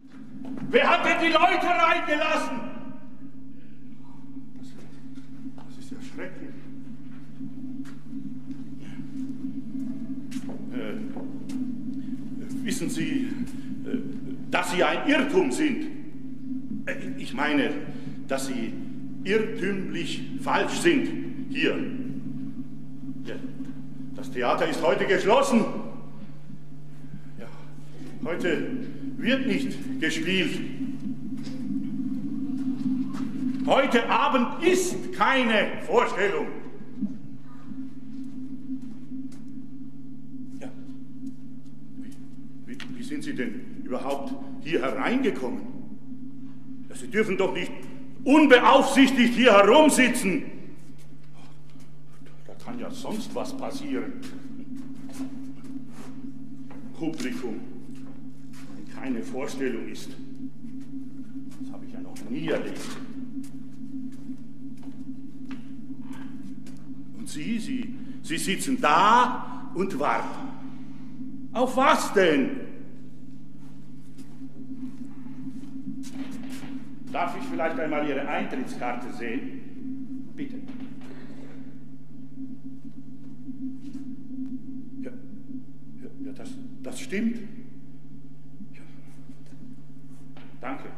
Wer hat denn die Leute reingelassen? Das ist ja schrecklich. Wissen Sie, dass Sie ein Irrtum sind? Ich meine, dass Sie irrtümlich falsch sind hier. Ja, das Theater ist heute geschlossen. Ja, heute wird nicht gespielt. Heute Abend ist keine Vorstellung. Ja. Wie sind Sie denn überhaupt hier hereingekommen? Ja, Sie dürfen doch nicht unbeaufsichtigt hier herumsitzen. Da kann ja sonst was passieren. Publikum, wenn keine Vorstellung ist. Das habe ich ja noch nie erlebt. Und Sie sitzen da und warten. Auf was denn? Darf ich vielleicht einmal Ihre Eintrittskarte sehen? Bitte. Ja, das stimmt. Ja. Danke.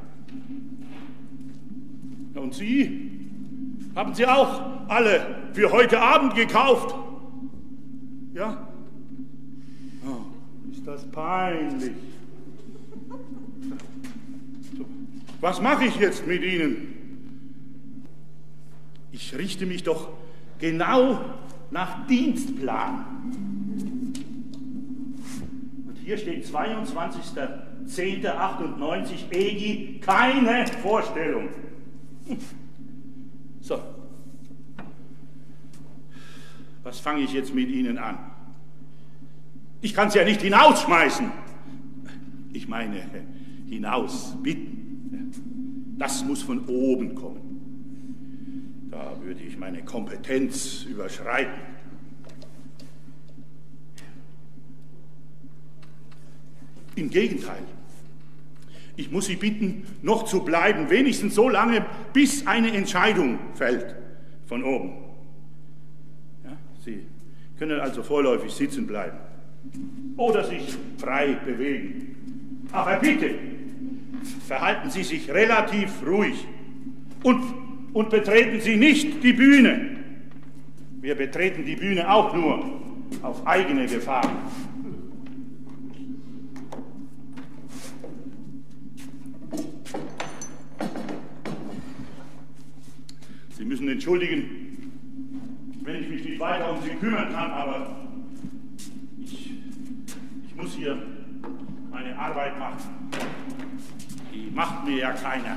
Ja, und Sie? Haben Sie auch alle für heute Abend gekauft? Ja? Oh, ist das peinlich. Was mache ich jetzt mit Ihnen? Ich richte mich doch genau nach Dienstplan. Und hier steht 22.10.98 EGI, keine Vorstellung. So. Was fange ich jetzt mit Ihnen an? Ich kann Sie ja nicht hinausschmeißen. Ich meine, hinaus bitten. Das muss von oben kommen. Da würde ich meine Kompetenz überschreiten. Im Gegenteil. Ich muss Sie bitten, noch zu bleiben, wenigstens so lange, bis eine Entscheidung fällt von oben. Ja, Sie können also vorläufig sitzen bleiben oder sich frei bewegen. Aber bitte, verhalten Sie sich relativ ruhig und betreten Sie nicht die Bühne. Wir betreten die Bühne auch nur auf eigene Gefahr. Sie müssen entschuldigen, wenn ich mich nicht weiter um Sie kümmern kann, aber ich muss hier meine Arbeit machen. Die macht mir ja keiner.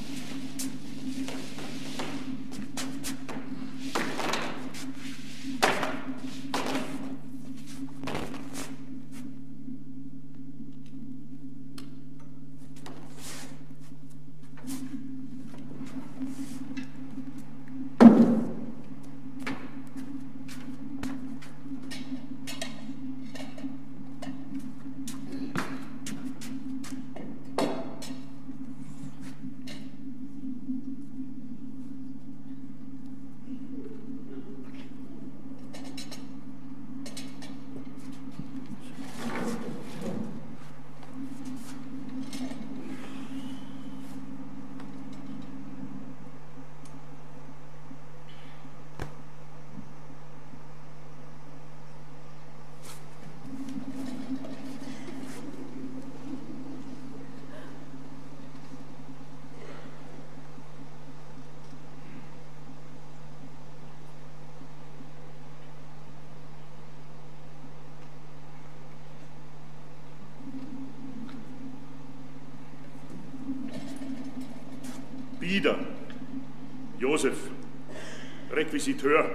Bieder, Josef, Requisiteur,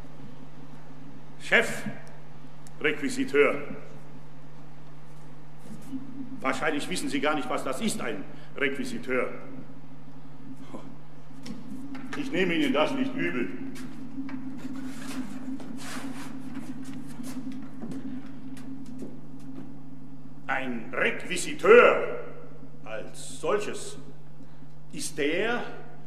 Chef, Requisiteur. Wahrscheinlich wissen Sie gar nicht, was das ist, ein Requisiteur. Ich nehme Ihnen das nicht übel. Ein Requisiteur als als solches ist der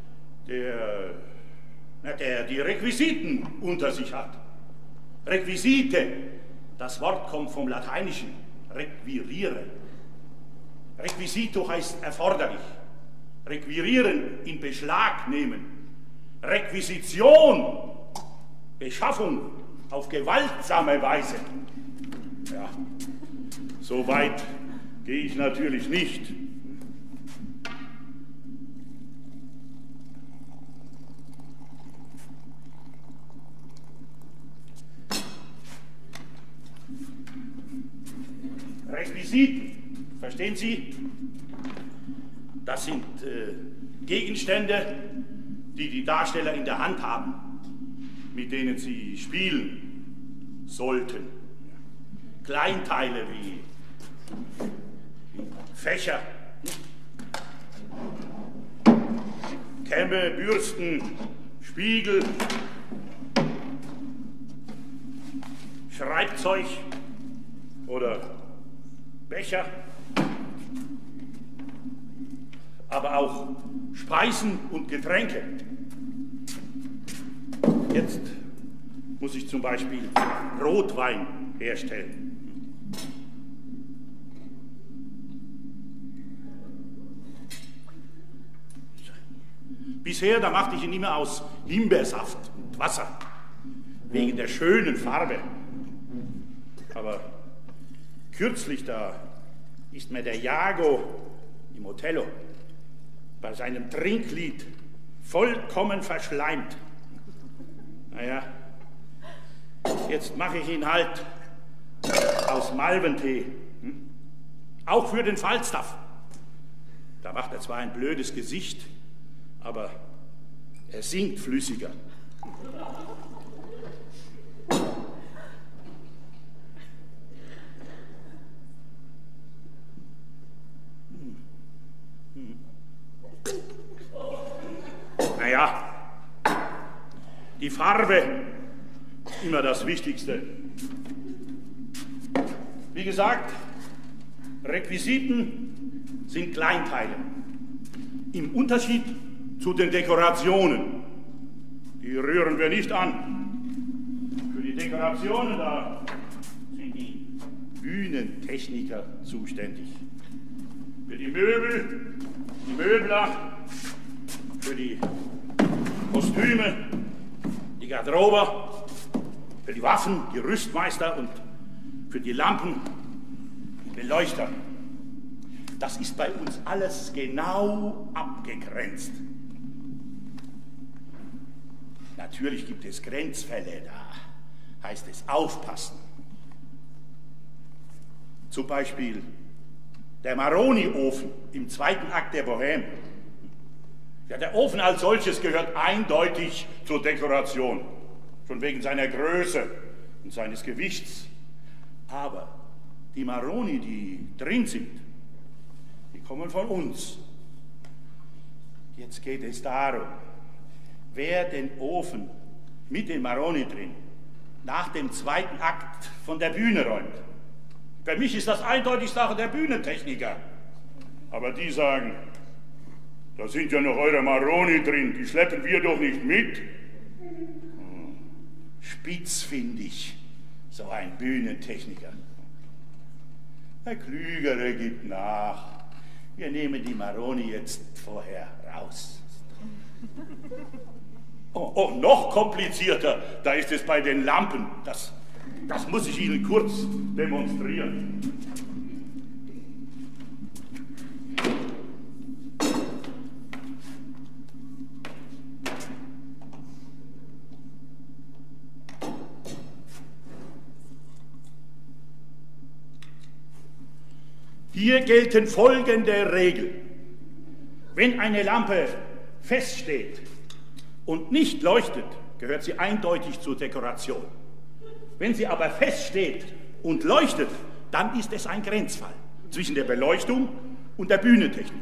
die Requisiten unter sich hat. Requisite, das Wort kommt vom Lateinischen, requirieren. Requisito heißt erforderlich. Requirieren, in Beschlag nehmen. Requisition, Beschaffung auf gewaltsame Weise. Ja, so weit gehe ich natürlich nicht. Requisiten, verstehen Sie? Das sind Gegenstände, die die Darsteller in der Hand haben, mit denen sie spielen sollten. Kleinteile wie Fächer, Kämme, Bürsten, Spiegel, Schreibzeug oder Becher, aber auch Speisen und Getränke. Jetzt muss ich zum Beispiel Rotwein herstellen. Bisher, da machte ich ihn immer aus Himbeersaft und Wasser, wegen der schönen Farbe. Aber kürzlich, da ist mir der Iago im Othello bei seinem Trinklied vollkommen verschleimt. Naja, jetzt mache ich ihn halt aus Malventee. Auch für den Falstaff. Da macht er zwar ein blödes Gesicht, aber er singt flüssiger. Naja, die Farbe, immer das Wichtigste. Wie gesagt, Requisiten sind Kleinteile. Im Unterschied zu den Dekorationen. Die rühren wir nicht an. Für die Dekorationen, da sind die Bühnentechniker zuständig. Für die Möbel, die Möbler, für die Kostüme, die Garderobe, für die Waffen, die Rüstmeister und für die Lampen, die Beleuchter. Das ist bei uns alles genau abgegrenzt. Natürlich gibt es Grenzfälle, da heißt es aufpassen. Zum Beispiel der Maroni-Ofen im zweiten Akt der Bohème. Ja, der Ofen als solches gehört eindeutig zur Dekoration, schon wegen seiner Größe und seines Gewichts. Aber die Maroni, die drin sind, die kommen von uns. Jetzt geht es darum, wer den Ofen mit den Maroni drin nach dem zweiten Akt von der Bühne räumt. Für mich ist das eindeutig Sache der Bühnentechniker. Aber die sagen, da sind ja noch eure Maroni drin, die schleppen wir doch nicht mit. Spitzfindig, so ein Bühnentechniker. Der Klügere gibt nach. Wir nehmen die Maroni jetzt vorher raus. Oh, noch komplizierter, da ist es bei den Lampen. Das muss ich Ihnen kurz demonstrieren. Hier gelten folgende Regeln. Wenn eine Lampe feststeht und nicht leuchtet, gehört sie eindeutig zur Dekoration. Wenn sie aber feststeht und leuchtet, dann ist es ein Grenzfall zwischen der Beleuchtung und der Bühnentechnik.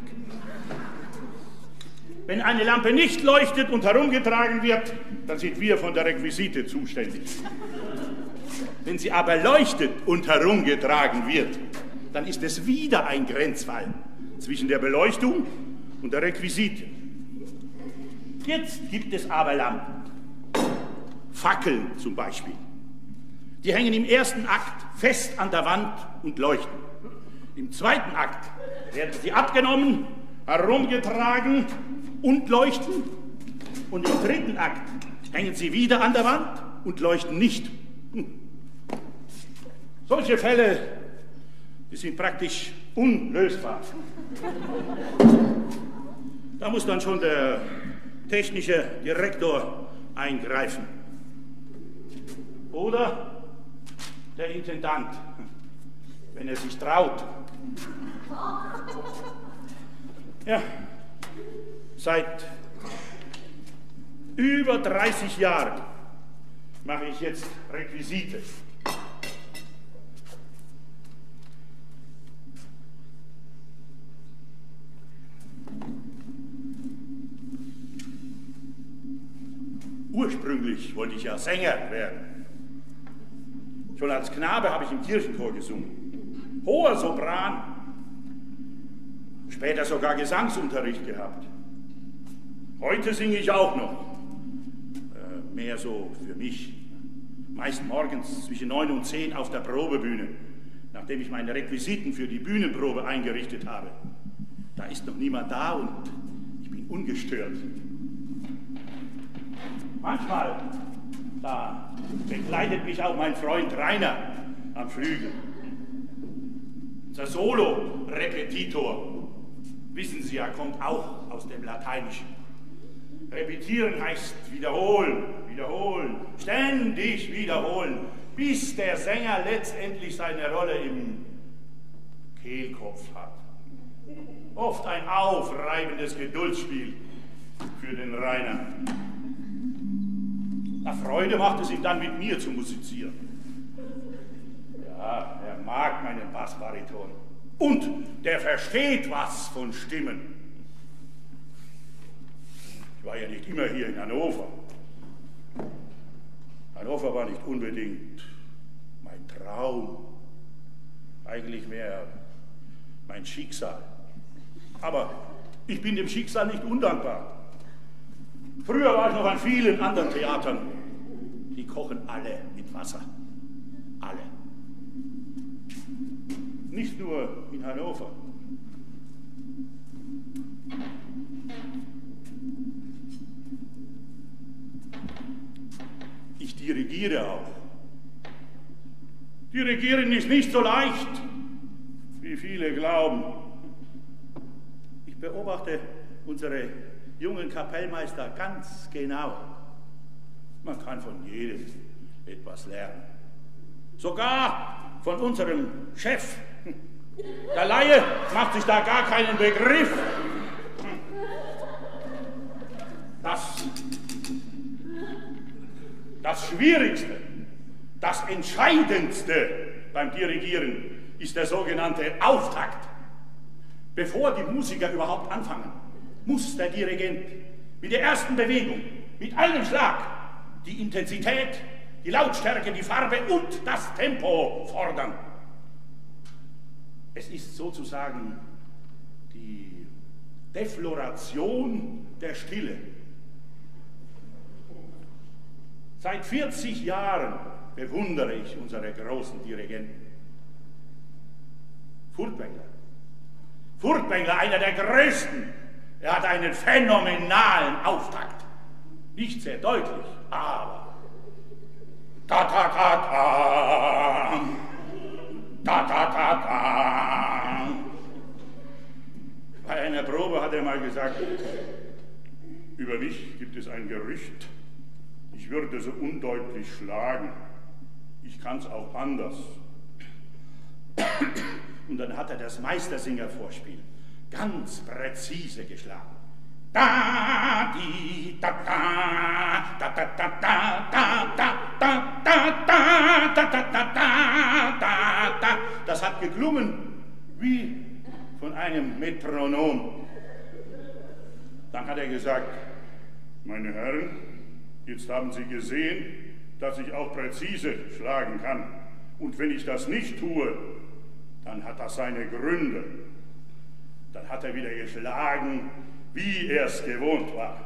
Wenn eine Lampe nicht leuchtet und herumgetragen wird, dann sind wir von der Requisite zuständig. Wenn sie aber leuchtet und herumgetragen wird, dann ist es wieder ein Grenzfall zwischen der Beleuchtung und der Requisite. Jetzt gibt es aber Lampen. Fackeln zum Beispiel. Die hängen im ersten Akt fest an der Wand und leuchten. Im zweiten Akt werden sie abgenommen, herumgetragen und leuchten. Und im dritten Akt hängen sie wieder an der Wand und leuchten nicht. Solche Fälle, die sind praktisch unlösbar. Da muss dann schon der technische Direktor eingreifen. Oder der Intendant, wenn er sich traut. Ja, seit über 30 Jahren mache ich jetzt Requisite. Ursprünglich wollte ich ja Sänger werden. Schon als Knabe habe ich im Kirchenchor gesungen. Hoher Sopran. Später sogar Gesangsunterricht gehabt. Heute singe ich auch noch. Mehr so für mich. Meist morgens zwischen 9 und 10 auf der Probebühne, nachdem ich meine Requisiten für die Bühnenprobe eingerichtet habe. Da ist noch niemand da und ich bin ungestört. Manchmal, da begleitet mich auch mein Freund Rainer am Flügel. Unser Solo-Repetitor, wissen Sie ja, kommt auch aus dem Lateinischen. Repetieren heißt wiederholen, wiederholen, ständig wiederholen, bis der Sänger letztendlich seine Rolle im Kehlkopf hat. Oft ein aufreibendes Geduldsspiel für den Rainer. Na, Freude macht es ihm dann, mit mir zu musizieren. Ja, er mag meinen Bassbariton. Und der versteht was von Stimmen. Ich war ja nicht immer hier in Hannover. Hannover war nicht unbedingt mein Traum. Eigentlich mehr mein Schicksal. Aber ich bin dem Schicksal nicht undankbar. Früher war ich noch an vielen anderen Theatern. Die kochen alle mit Wasser. Alle. Nicht nur in Hannover. Ich dirigiere auch. Dirigieren ist nicht so leicht, wie viele glauben. Ich beobachte unsere jungen Kapellmeister ganz genau. Man kann von jedem etwas lernen. Sogar von unserem Chef. Der Laie macht sich da gar keinen Begriff. Das Schwierigste, das Entscheidendste beim Dirigieren ist der sogenannte Auftakt. Bevor die Musiker überhaupt anfangen, muss der Dirigent mit der ersten Bewegung, mit einem Schlag, die Intensität, die Lautstärke, die Farbe und das Tempo fordern. Es ist sozusagen die Defloration der Stille. Seit 40 Jahren bewundere ich unsere großen Dirigenten. Furtwängler. Furtwängler, einer der größten. Er hat einen phänomenalen Auftakt. Nicht sehr deutlich, aber ta ta ta ta ta ta ta ta. Bei einer Probe hat er mal gesagt, über mich gibt es ein Gerücht, ich würde so undeutlich schlagen. Ich kann es auch anders. Und dann hat er das Meistersinger-Vorspiel ganz präzise geschlagen. Da, di, da, da, da, da, da, da, da, da, da, da, da, da, da, da, da. Das hat geklungen wie von einem Metronom. Dann hat er gesagt, meine Herren, jetzt haben Sie gesehen, dass ich auch präzise schlagen kann. Und wenn ich das nicht tue, dann hat das seine Gründe. Dann hat er wieder geschlagen, wie er es gewohnt war.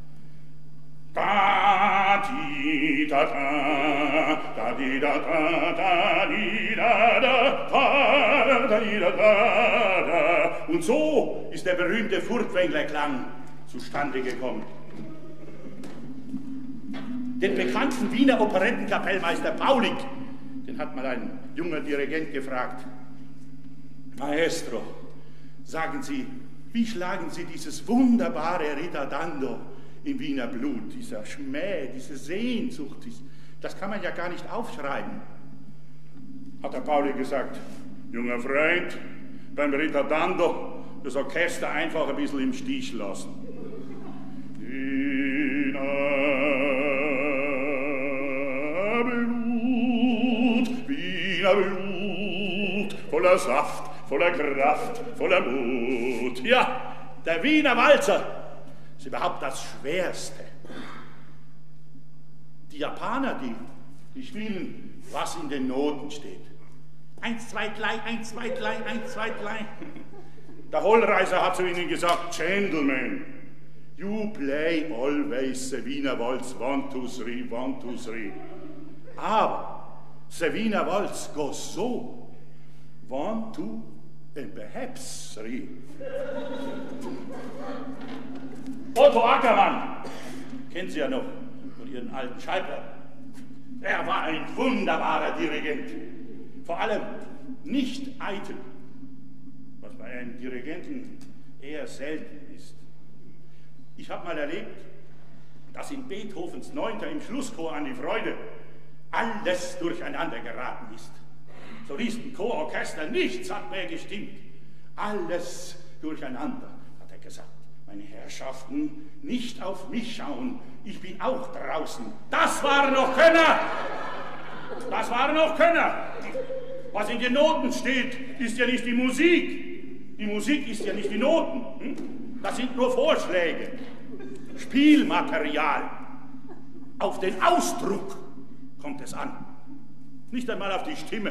Da, di, da, da, da, di, da, da, da, di, da, da, da, da, di, da, da, da. Und so ist der berühmte Furtwänglerklang zustande gekommen. Den bekannten Wiener Operettenkapellmeister Paulik, den hat mal ein junger Dirigent gefragt: Maestro, sagen Sie, wie schlagen Sie dieses wunderbare Ritardando im Wiener Blut, dieser Schmäh, diese Sehnsucht, das kann man ja gar nicht aufschreiben. Hat der Pauli gesagt: Junger Freund, beim Ritardando das Orchester einfach ein bisschen im Stich lassen. Wiener Blut, voller Saft, voller Kraft, voller Mut. Ja, der Wiener Walzer ist überhaupt das Schwerste. Die Japaner, die spielen, was in den Noten steht. 1, 2, 3, 1, 2, 3, 1, 2, 3. Der Hollreiser hat zu ihnen gesagt: Gentlemen, you play always the Wiener Waltz 1, 2, 3, 1, 2, 3. Aber the Wiener Waltz goes so: 1, 2 and perhaps 3. Otto Ackermann, kennen Sie ja noch von Ihren alten Schallplatten. Er war ein wunderbarer Dirigent. Vor allem nicht eitel, was bei einem Dirigenten eher selten ist. Ich habe mal erlebt, dass in Beethovens 9. im Schlusschor an die Freude alles durcheinander geraten ist. Solisten, Chor, Orchester, nichts hat mehr gestimmt. Alles durcheinander, hat er gesagt. Meine Herrschaften, nicht auf mich schauen, ich bin auch draußen. Das waren noch Könner! Das waren noch Könner! Was in den Noten steht, ist ja nicht die Musik. Die Musik ist ja nicht die Noten. Das sind nur Vorschläge. Spielmaterial. Auf den Ausdruck kommt es an. Nicht einmal auf die Stimme.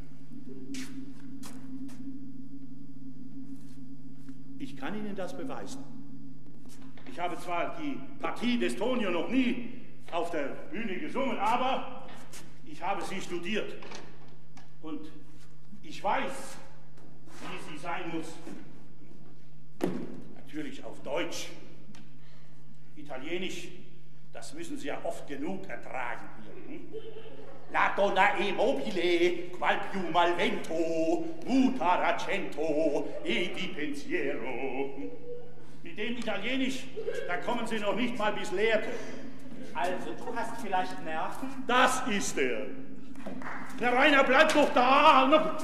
Ich kann Ihnen das beweisen. Ich habe zwar die Partie des Tonio noch nie auf der Bühne gesungen, aber ich habe sie studiert. Und ich weiß, wie sie sein muss. Natürlich auf Deutsch. Italienisch, das müssen Sie ja oft genug ertragen hier. La donna è mobile, qual più mal vento, muta racento e di pensiero. Mit dem Italienisch, da kommen Sie noch nicht mal bis Lehrte. Also, du hast vielleicht Nerven? Das ist er. Der Rainer, bleib doch da! Rainer,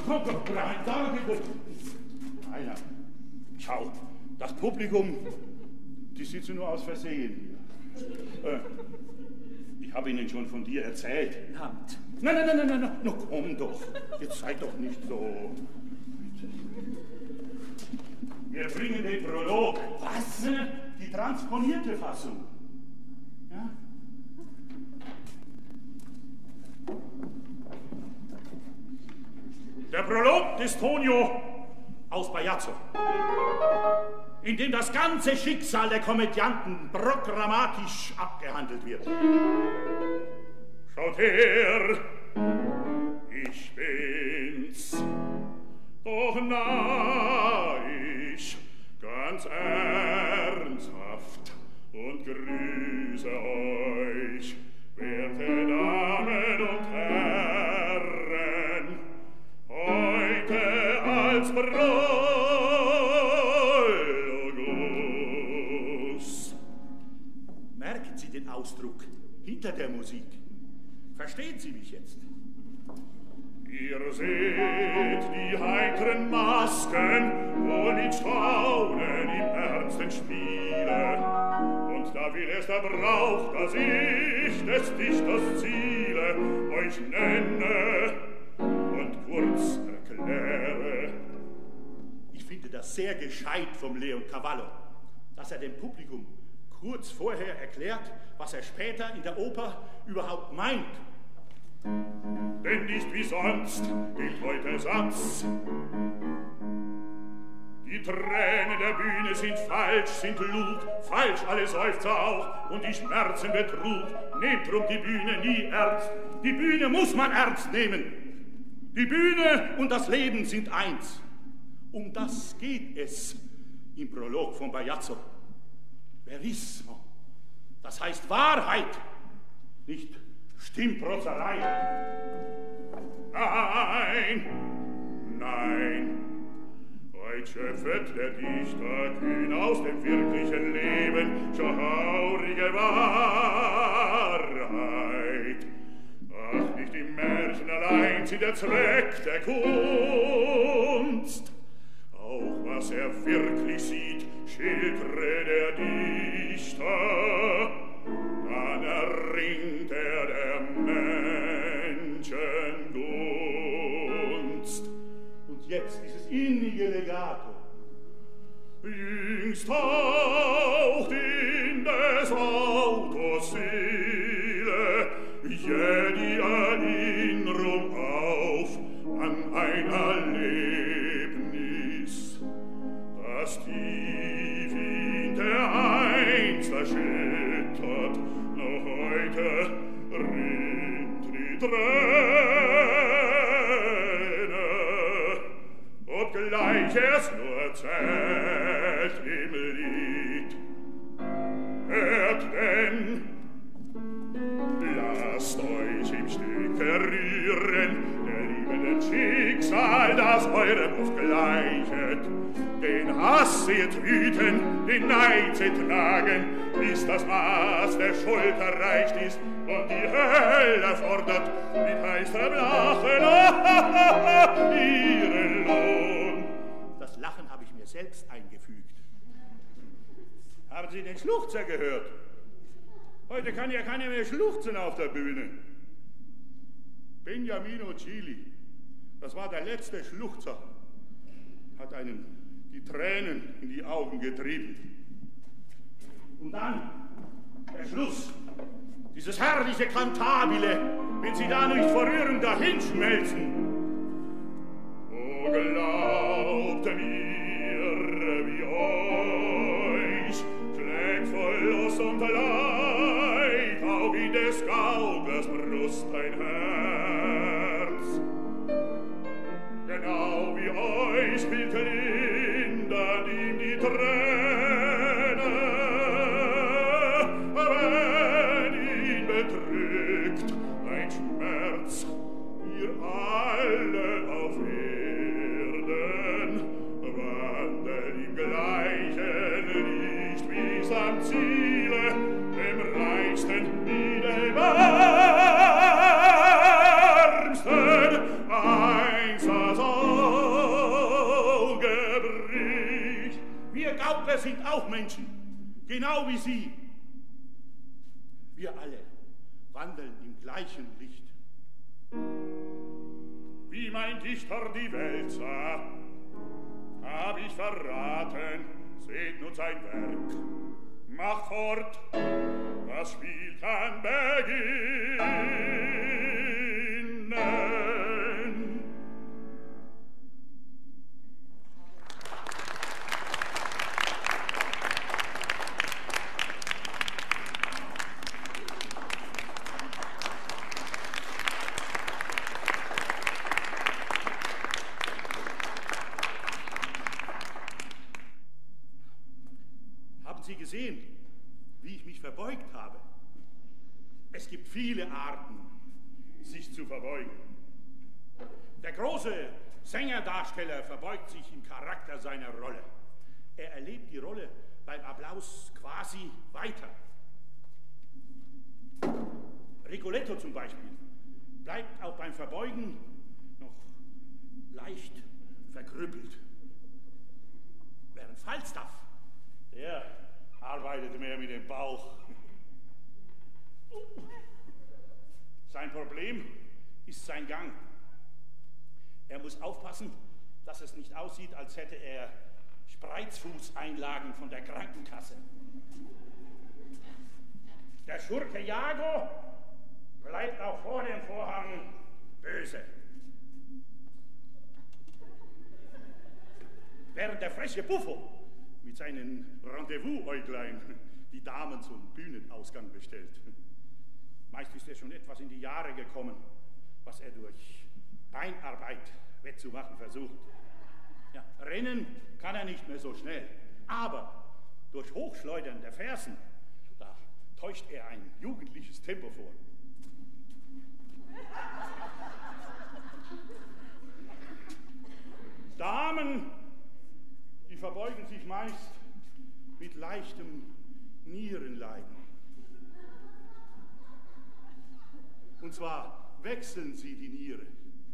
schau, das Publikum, die sitzen nur aus Versehen hier. Ich habe Ihnen schon von dir erzählt. Hand. Nein, no, komm doch. Jetzt sei doch nicht so. Wir bringen den Prolog. Was? Die transponierte Fassung. Ja? Der Prolog des Tonio aus Bajazzo, in dem das ganze Schicksal der Komödianten programmatisch abgehandelt wird. Schaut her, ich bin's, doch nah ich ganz ernsthaft und grüße euch, werte Damen und Herren, heute als Prologus. Merken Sie den Ausdruck hinter der Musik? Verstehen Sie mich jetzt? Ihr seht die heiteren Masken, wo mit Staunen im Ernsten spiele. Und da will es der Brauch, dass ich des Dichters Ziele euch nenne und kurz erkläre. Ich finde das sehr gescheit vom Leon Cavallo, dass er dem Publikum kurz vorher erklärt, was er später in der Oper überhaupt meint. Denn nicht wie sonst gilt heute Satz: Die Tränen der Bühne sind falsch, sind Lug, falsch alle Seufzer auch und die Schmerzen Betrug. Nehmt drum die Bühne nie ernst, die Bühne muss man ernst nehmen. Die Bühne und das Leben sind eins. Um das geht es im Prolog von Bajazzo. Verismo, das heißt Wahrheit, nicht Stimmprotzerei. Nein, nein, heut schöpfet der Dichter kühn aus dem wirklichen Leben schaurige Wahrheit. Ach, nicht im Märchen allein sind der Zweck der Kunst. Auch was wirklich sieht, schildre der Dichter, dann erringt der Menschen Gunst. Und jetzt dieses innige Legato. Jüngst taucht in des Autors Seele jede Erinnerung auf an ein Erlebnis, das tief in der Einst erschüttert, noch heute rinnt die Träne, obgleich es nur erzählt im Lied. Hört denn, lasst euch im Stücke rühren, der liebenden Schicksal, das eurem aufgleichet. Den Hass seht wüten, den Neid seht tragen, bis das Maß der Schuld erreicht ist und die Hölle fordert mit heißem Lachen ihren Lohn. Das Lachen habe ich mir selbst eingefügt. Haben Sie den Schluchzer gehört? Heute kann ja keiner mehr schluchzen auf der Bühne. Beniamino Gigli, das war der letzte Schluchzer, hat einem die Tränen in die Augen getrieben. Und dann der Schluss, dieses herrliche Kantabile, wenn Sie da nicht vor Rührung dahinschmelzen. O glaubt mir, wie euch schlägt voll Lust und Leid auch in des Gaukers Brust ein Herz. Genau wie euch spielt lindert ihm die Träne, wenn ihn bedrückt ein Schmerz, ihr alle auf Erden wandelt im gleichen Licht wie's am Ziele, dem reichsten wie dem ärmsten eins das Auge bricht. Wir Gaukler sind auch Menschen, genau wie Sie. Wir alle wandeln im gleichen Licht. Wie mein Dichter die Welt sah, hab ich verraten, seht nun sein Werk. Macht fort, das Spiel kann beginnen. Sie gesehen, wie ich mich verbeugt habe? Es gibt viele Arten, sich zu verbeugen. Der große Sängerdarsteller verbeugt sich im Charakter seiner Rolle. Er erlebt die Rolle beim Applaus quasi weiter. Rigoletto zum Beispiel bleibt auch beim Verbeugen noch leicht verkrüppelt. Während Falstaff, der arbeitet mehr mit dem Bauch. Sein Problem ist sein Gang. Er muss aufpassen, dass es nicht aussieht, als hätte er Spreizfußeinlagen von der Krankenkasse. Der Schurke Iago bleibt auch vor dem Vorhang böse. während der freche Buffo mit seinen Rendezvous-Äuglein die Damen zum Bühnenausgang bestellt. Meist ist er schon etwas in die Jahre gekommen, was er durch Beinarbeit wettzumachen versucht. Ja, rennen kann er nicht mehr so schnell, aber durch Hochschleudern der Fersen, da täuscht er ein jugendliches Tempo vor. Damen, die verbeugen sich meist mit leichtem Nierenleiden. Und zwar wechseln sie die Niere.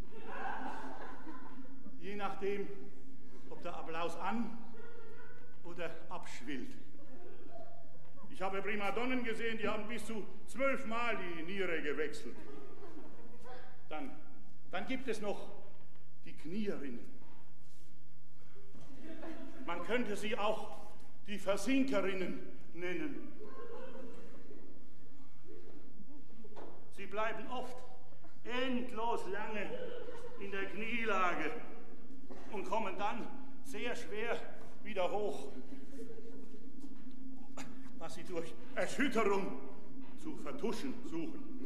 Je nachdem, ob der Applaus an- oder abschwillt. Ich habe Primadonnen gesehen, die haben bis zu 12 Mal die Niere gewechselt. Dann gibt es noch die Knierinnen. Man könnte sie auch die Versinkerinnen nennen. Sie bleiben oft endlos lange in der Knielage und kommen dann sehr schwer wieder hoch, was sie durch Erschütterung zu vertuschen suchen.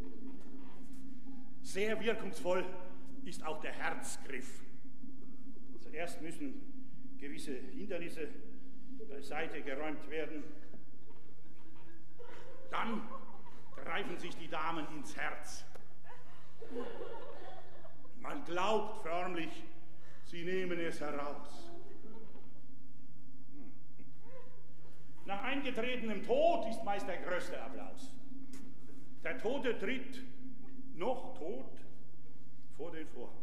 Sehr wirkungsvoll ist auch der Herzgriff. Zuerst müssen gewisse Hindernisse beiseite geräumt werden. Dann greifen sich die Damen ins Herz. Man glaubt förmlich, sie nehmen es heraus. Nach eingetretenem Tod ist meist der größte Applaus. Der Tote tritt noch tot vor den Vorhang.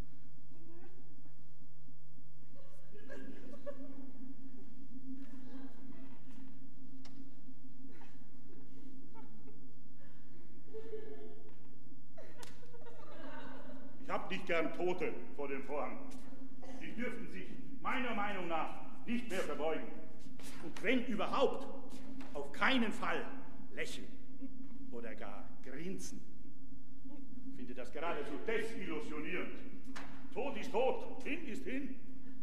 Ich habe nicht gern Tote vor dem Vorhang. Sie dürften sich meiner Meinung nach nicht mehr verbeugen. Und wenn überhaupt, auf keinen Fall lächeln oder gar grinsen. Ich finde das geradezu desillusionierend. Tot ist tot, hin ist hin.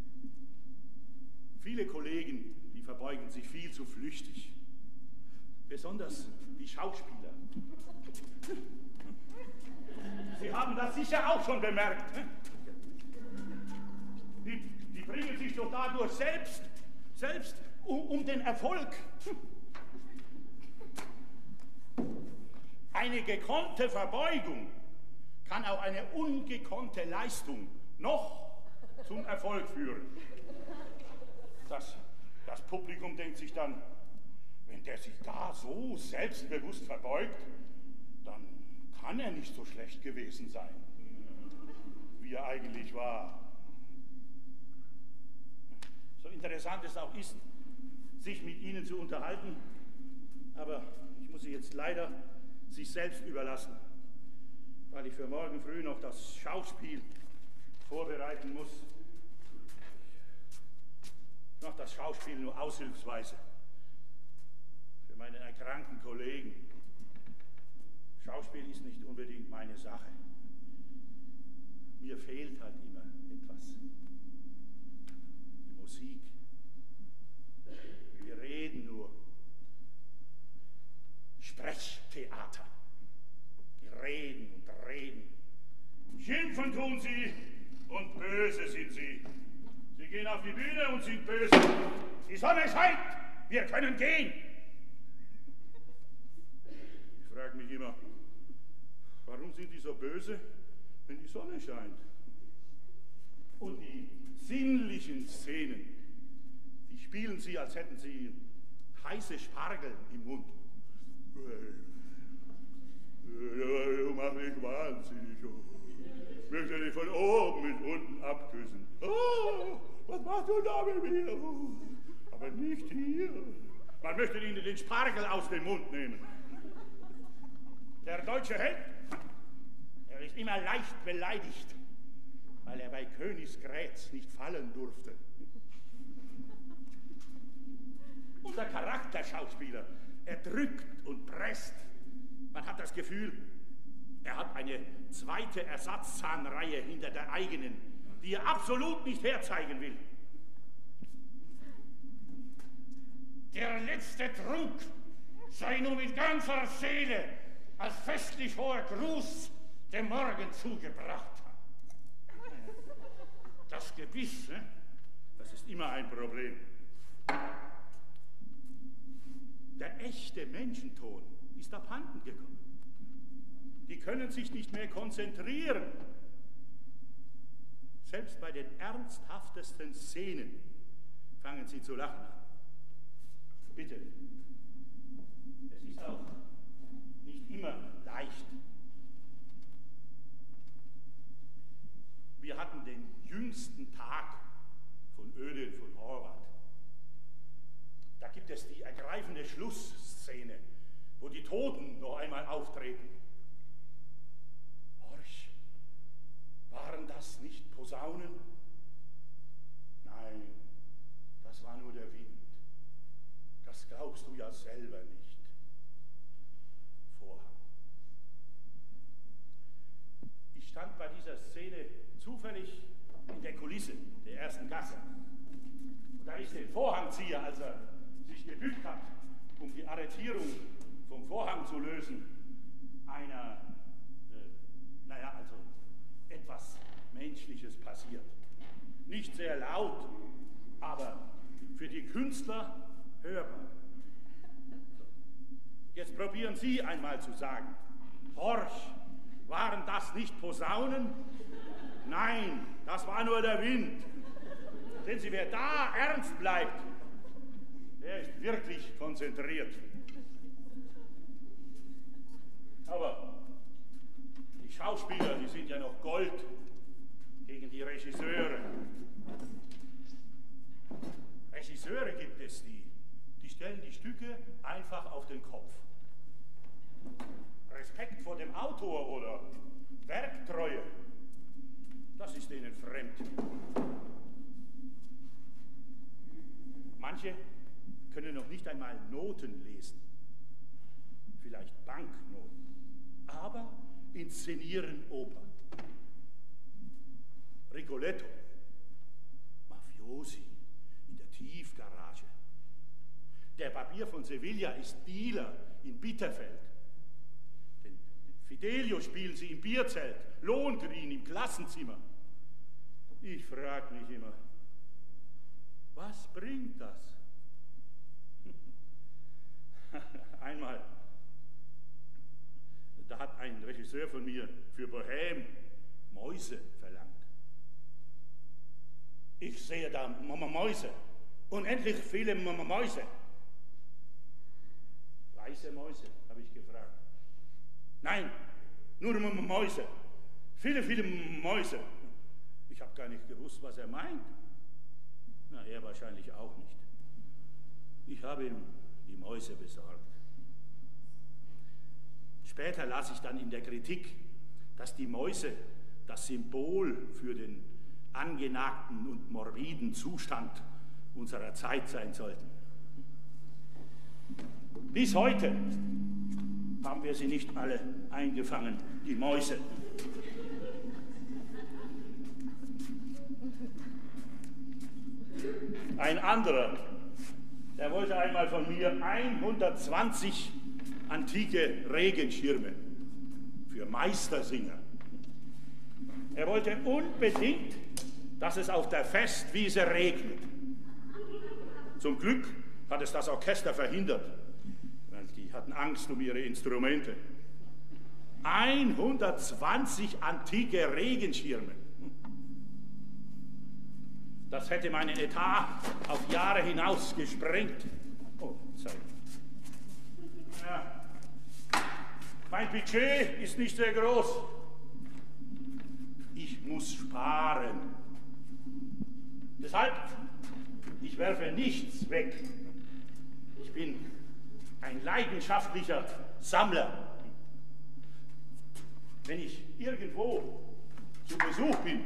Viele Kollegen, die verbeugen sich viel zu flüchtig. Besonders die Schauspieler. Sie haben das sicher auch schon bemerkt. Die bringen sich doch dadurch selbst um den Erfolg. Eine gekonnte Verbeugung kann auch eine ungekonnte Leistung noch zum Erfolg führen. Das Publikum denkt sich dann, wenn der sich da so selbstbewusst verbeugt, dann kann er nicht so schlecht gewesen sein, wie er eigentlich war. So interessant es auch ist, sich mit Ihnen zu unterhalten, aber ich muss Sie jetzt leider sich selbst überlassen, weil ich für morgen früh noch das Schauspiel vorbereiten muss. Ich mache das Schauspiel nur aushilfsweise für meinen erkrankten Kollegen. Schauspiel ist nicht unbedingt meine Sache. Mir fehlt halt immer etwas. Die Musik. Wir reden nur. Sprechtheater. Wir reden und reden. Schimpfen tun sie und böse sind sie. Sie gehen auf die Bühne und sind böse. Die Sonne scheint, wir können gehen. Ich frage mich immer, warum sind die so böse, wenn die Sonne scheint? Und die sinnlichen Szenen, die spielen sie, als hätten sie heiße Spargel im Mund. Du machst mich wahnsinnig. Ich möchte dich von oben bis unten abküssen. Oh, was machst du da mit mir? Aber nicht hier. Man möchte ihnen den Spargel aus dem Mund nehmen. Der deutsche Held, er ist immer leicht beleidigt, weil er bei Königsgrätz nicht fallen durfte. Und der Charakterschauspieler, er drückt und presst. Man hat das Gefühl, er hat eine zweite Ersatzzahnreihe hinter der eigenen, die er absolut nicht herzeigen will. der letzte Trunk sei nur mit ganzer Seele als festlich hoher Gruß dem Morgen zugebracht. Das gewiss, ne? Das ist immer ein Problem. Der echte Menschenton ist abhanden gekommen. Die können sich nicht mehr konzentrieren. Selbst bei den ernsthaftesten Szenen fangen sie zu lachen an. Bitte. Es ist auch nicht immer leicht. Wir hatten den jüngsten Tag von Ödel von Horvath. Da gibt es die ergreifende Schlussszene, wo die Toten noch einmal auftreten. Horch, waren das nicht Posaunen? Nein, das war nur der Wind. Das glaubst du ja selber nicht. Vorhang. Ich stand bei dieser Szene zufällig in der Kulisse der ersten Gasse. Und da ich den Vorhangzieher, als er sich gebückt hat, um die Arretierung vom Vorhang zu lösen, einer, also etwas Menschliches passiert. Nicht sehr laut, aber für die Künstler hörbar. Jetzt probieren Sie einmal zu sagen, horch, waren das nicht Posaunen? Nein, das war nur der Wind. Sehen Sie, wer da ernst bleibt, der ist wirklich konzentriert. Aber die Schauspieler, die sind ja noch Gold gegen die Regisseure. Regisseure gibt es, die stellen die Stücke einfach auf den Kopf. Respekt vor dem Autor oder Werktreue, das ist denen fremd. Manche können noch nicht einmal Noten lesen, vielleicht Banknoten, aber inszenieren Oper. Rigoletto, Mafiosi in der Tiefgarage. Der Barbier von Sevilla ist Dealer in Bitterfeld. Den Fidelio spielen sie im Bierzelt, Lohengrin im Klassenzimmer. Ich frage mich immer, was bringt das? Einmal, da hat ein Regisseur von mir für Bohème Mäuse verlangt. Ich sehe da Mäuse, unendlich viele Mäuse. Weiße Mäuse, habe ich gefragt. Nein, nur Mäuse. Viele, viele Mäuse. Ich habe gar nicht gewusst, was er meint. Na, er wahrscheinlich auch nicht. Ich habe ihm die Mäuse besorgt. Später las ich dann in der Kritik, dass die Mäuse das Symbol für den angenagten und morbiden Zustand unserer Zeit sein sollten. Bis heute haben wir sie nicht alle eingefangen, die Mäuse. Ein anderer, der wollte einmal von mir 120 antike Regenschirme für Meistersinger. Er wollte unbedingt, dass es auf der Festwiese regnet. Zum Glück hat es das Orchester verhindert, weil die hatten Angst um ihre Instrumente. 120 antike Regenschirme. Das hätte meinen Etat auf Jahre hinaus gesprengt. Oh, sorry. Ja. Mein Budget ist nicht sehr groß. Ich muss sparen. Deshalb, ich werfe nichts weg. Ich bin ein leidenschaftlicher Sammler. Wenn ich irgendwo zu Besuch bin,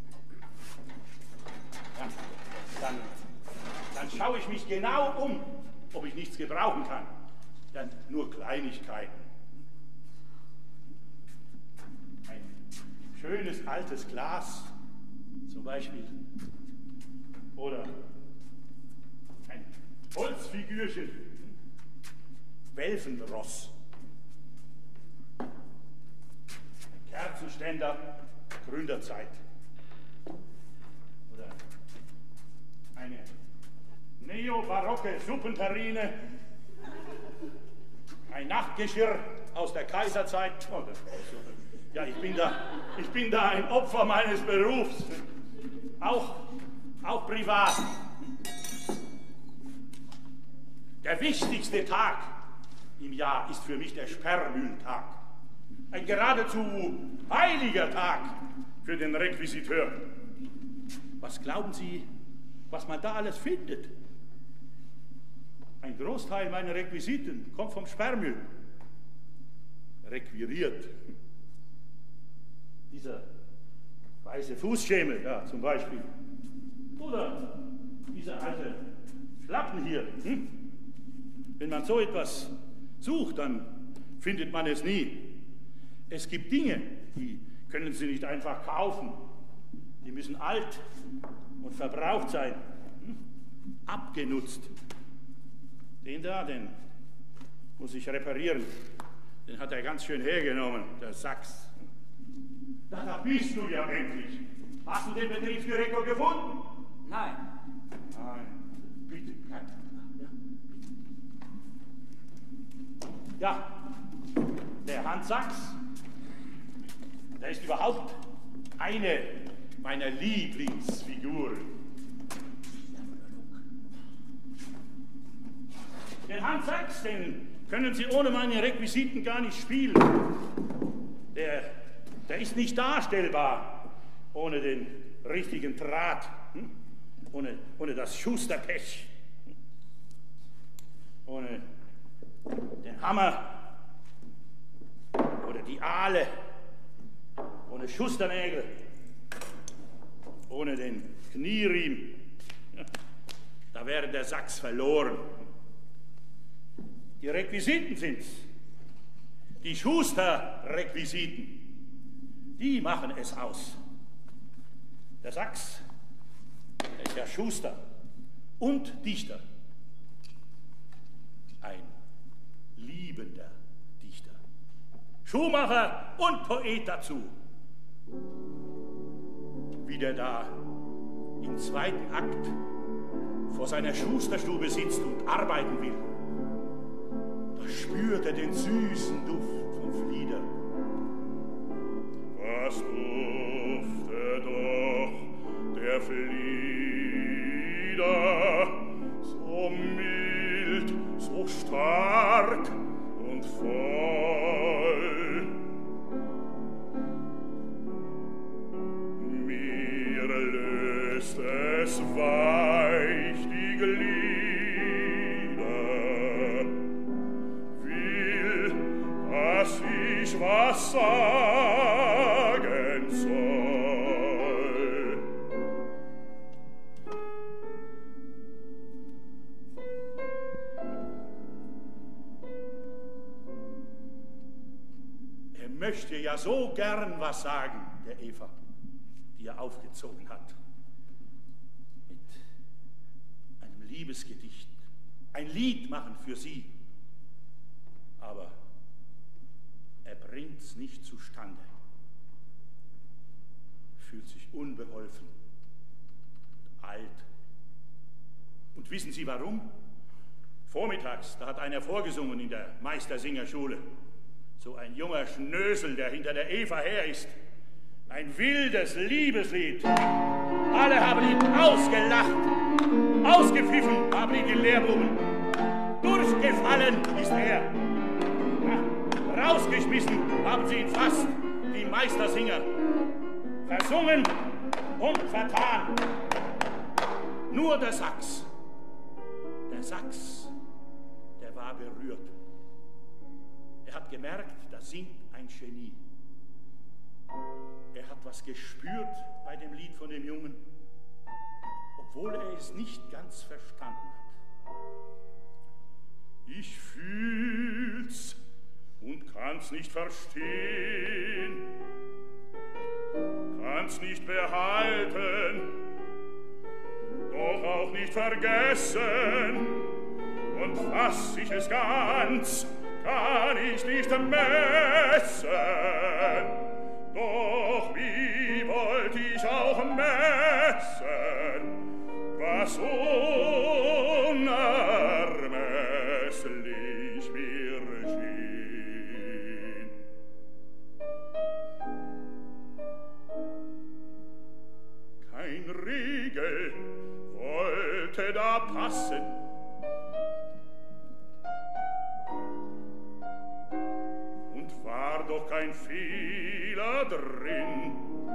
dann schaue ich mich genau um, ob ich nichts gebrauchen kann. Dann nur Kleinigkeiten. Ein schönes altes Glas zum Beispiel. Oder ein Holzfigürchen, Welfenross, ein Kerzenständer, Gründerzeit. Oder eine neobarocke Suppenterrine, ein Nachtgeschirr aus der Kaiserzeit. Oh, ja, ich bin da ein Opfer meines Berufs, auch privat. Der wichtigste Tag im Jahr ist für mich der Sperrmühltag. Ein geradezu heiliger Tag für den Requisiteur. Was glauben Sie, was man da alles findet? Ein Großteil meiner Requisiten kommt vom Sperrmühl. Requiriert. Dieser weiße Fußschemel da zum Beispiel. Oder dieser alte Schlappen hier. Wenn man so etwas sucht, dann findet man es nie. Es gibt Dinge, die können Sie nicht einfach kaufen. Die müssen alt und verbraucht sein. Abgenutzt. Den da, den muss ich reparieren. Den hat er ganz schön hergenommen, der Sachs. Da bist du ja endlich. Hast du den Betriebsdirektor gefunden? Nein. Nein, bitte. Ja, der Hans Sachs, der ist überhaupt eine meiner Lieblingsfiguren. Den Hans Sachs, den können Sie ohne meine Requisiten gar nicht spielen. Der ist nicht darstellbar ohne den richtigen Draht, ohne das Schusterpech, ohne den Hammer oder die Ahle, ohne Schusternägel, ohne den Knierriemen. Da wäre der Sachs verloren. Die Requisiten sind's. Die Schusterrequisiten. Die machen es aus. Der Sachs, der ist ja Schuster und Dichter. Ein liebender Dichter. Schuhmacher und Poet dazu. Wie der da im zweiten Akt vor seiner Schusterstube sitzt und arbeiten will. Da spürt er den süßen Duft vom Flieder. Was duftet doch der Flieder, so mild, so stark und voll. Mir löst es weich die Glieder, will, dass ich was sagen soll. Er möchte ja so gern was sagen, der Eva, die er aufgezogen hat. Mit einem Liebesgedicht, ein Lied machen für sie. Aber er bringt's nicht zustande. Fühlt sich unbeholfen und alt. Und wissen Sie warum? Vormittags, da hat einer vorgesungen in der Meistersingerschule. So ein junger Schnösel, der hinter der Eva her ist. Ein wildes Liebeslied. Alle haben ihn ausgelacht. Ausgepfiffen haben ihn die Lehrbuben. Durchgefallen ist er. Rausgeschmissen haben sie ihn fast, die Meistersinger. Versungen und vertan. Nur der Sachs, der war berührt. Er hat gemerkt, da singt ein Genie. Er hat was gespürt bei dem Lied von dem Jungen, obwohl er es nicht ganz verstanden hat. Ich fühl's und kann's nicht verstehen, kann's nicht behalten, doch auch nicht vergessen, und fass ich es ganz, kann ich nicht messen. Doch wie wollt ich auch messen, was unermesslich mir schien. Kein Riegel wollte da passen, und war doch kein Fehler drin.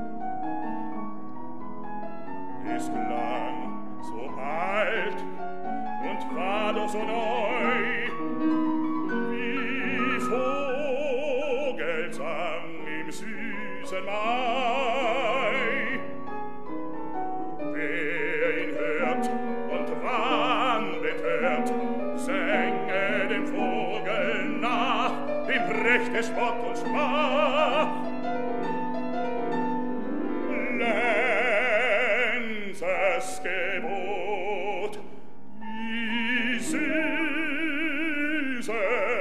Es klang so alt und war doch so neu, wie Vogelsang im süßen Mai. Wer ihn hört und wann betört, sänge dem Vogel nach, dem brächte Spott und Schmach. Lenzes Gebot, die süße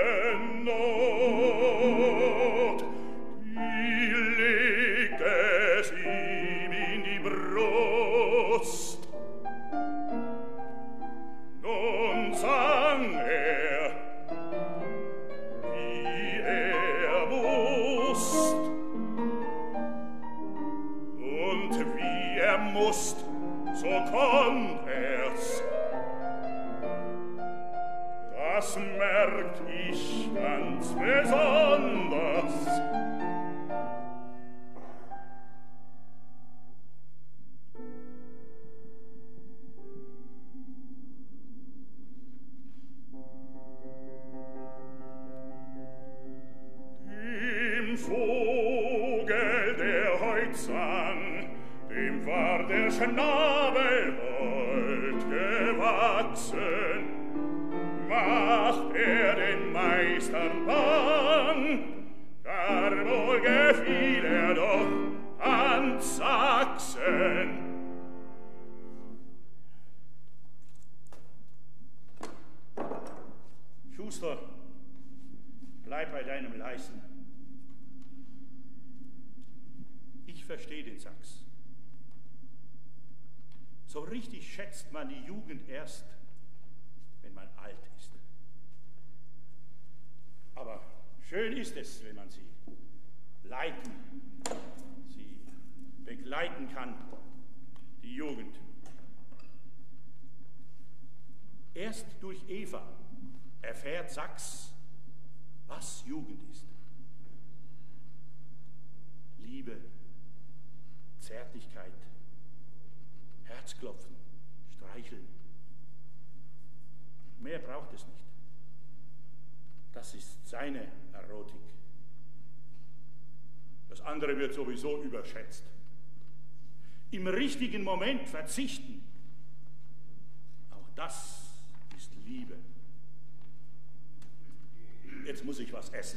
Not, die legt es ihm in die Brust. Nun sang er, wie er musst, und wie er musst, so konnt er's. Das merkt ich ganz besonders. Dem Vogel, der heut sang, dem war der Schnabel hold gewachsen. Macht er den Meistern bang, gar wohl gefiel er doch an Sachsen. Schuster, bleib bei deinem Leisten. Ich verstehe den Sachs. So richtig schätzt man die Jugend erst, wenn man alt ist. Aber schön ist es, wenn man sie leiten, sie begleiten kann, die Jugend. Erst durch Eva erfährt Sachs, was Jugend ist. Liebe, Zärtlichkeit, Herzklopfen, Streicheln. Mehr braucht es nicht. Das ist seine Erotik. Das andere wird sowieso überschätzt. Im richtigen Moment verzichten. Auch das ist Liebe. Jetzt muss ich was essen.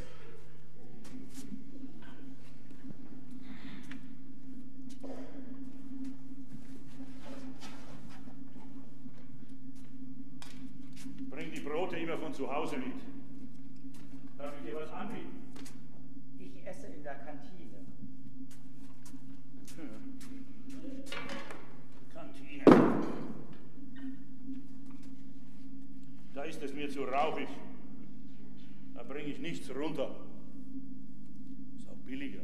Bring die Brote immer von zu Hause mit. Darf ich dir was anbieten? Ich esse in der Kantine. Kantine. Da ist es mir zu rauchig. Da bringe ich nichts runter. Ist auch billiger.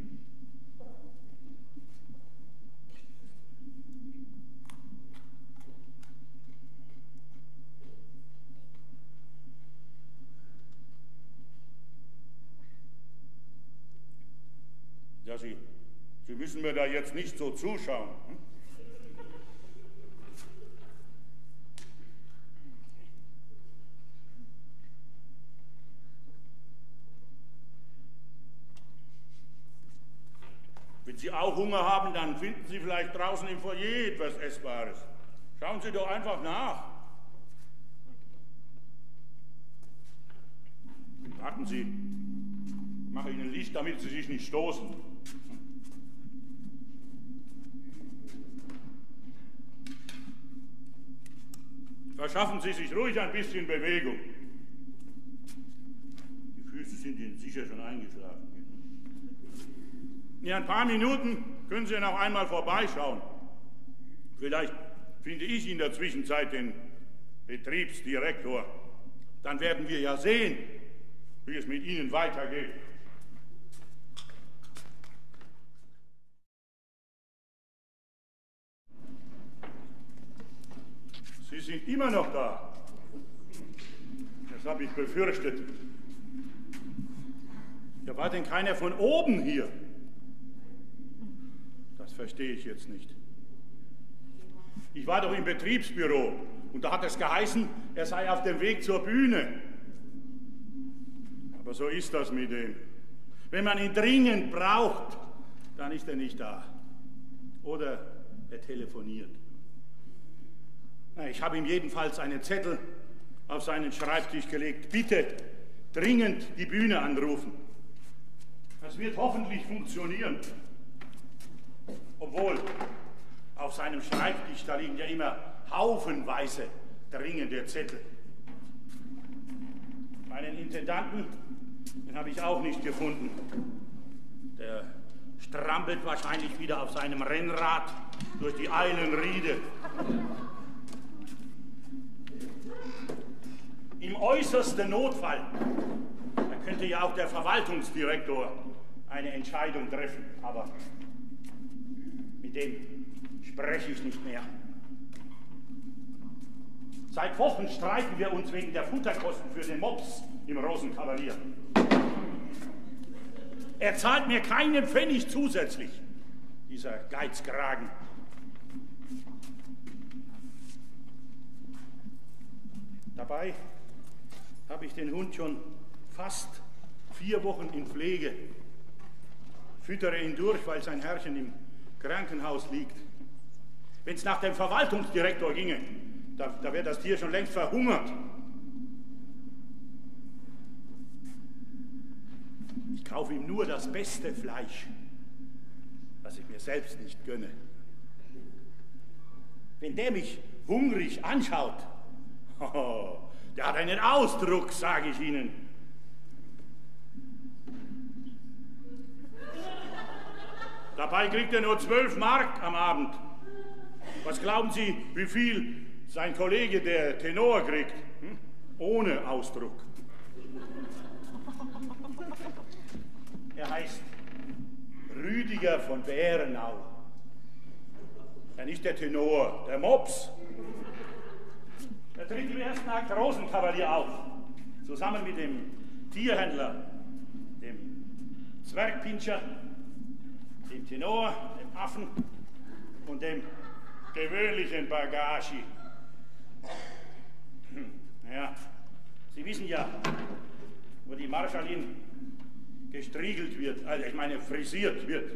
Ja, Sie müssen mir da jetzt nicht so zuschauen. Hm? Wenn Sie auch Hunger haben, dann finden Sie vielleicht draußen im Foyer etwas Essbares. Schauen Sie doch einfach nach. Warten Sie, ich mache Ihnen Licht, damit Sie sich nicht stoßen. Verschaffen Sie sich ruhig ein bisschen Bewegung. Die Füße sind Ihnen sicher schon eingeschlafen. In ein paar Minuten können Sie noch einmal vorbeischauen. Vielleicht finde ich in der Zwischenzeit den Betriebsdirektor. Dann werden wir ja sehen, wie es mit Ihnen weitergeht. Sie sind immer noch da. Das habe ich befürchtet. Ja, war denn keiner von oben hier? Das verstehe ich jetzt nicht. Ich war doch im Betriebsbüro und da hat es geheißen, er sei auf dem Weg zur Bühne. Aber so ist das mit ihm. Wenn man ihn dringend braucht, dann ist er nicht da. Oder er telefoniert. Ich habe ihm jedenfalls einen Zettel auf seinen Schreibtisch gelegt. Bitte dringend die Bühne anrufen. Das wird hoffentlich funktionieren. Obwohl, auf seinem Schreibtisch, da liegen ja immer haufenweise dringende Zettel. Meinen Intendanten, den habe ich auch nicht gefunden. Der strampelt wahrscheinlich wieder auf seinem Rennrad durch die Eilenriede. Im äußersten Notfall, da könnte ja auch der Verwaltungsdirektor eine Entscheidung treffen, aber mit dem spreche ich nicht mehr. Seit Wochen streiten wir uns wegen der Futterkosten für den Mops im Rosenkavalier. Er zahlt mir keinen Pfennig zusätzlich, dieser Geizkragen. Dabei habe ich den Hund schon fast 4 Wochen in Pflege. Füttere ihn durch, weil sein Herrchen im Krankenhaus liegt. Wenn es nach dem Verwaltungsdirektor ginge, da wäre das Tier schon längst verhungert. Ich kaufe ihm nur das beste Fleisch, was ich mir selbst nicht gönne. Wenn der mich hungrig anschaut, der hat einen Ausdruck, sage ich Ihnen. Dabei kriegt er nur 12 Mark am Abend. Was glauben Sie, wie viel sein Kollege, der Tenor, kriegt? Ohne Ausdruck. Er heißt Rüdiger von Bärenau. Ja, nicht der Tenor, der Mops. Er tritt im ersten Akt Rosenkavalier auf, zusammen mit dem Tierhändler, dem Zwergpinscher, dem Tenor, dem Affen und dem gewöhnlichen Bagashi. Ja, Sie wissen ja, wo die Marschallin gestriegelt wird, also ich meine frisiert wird.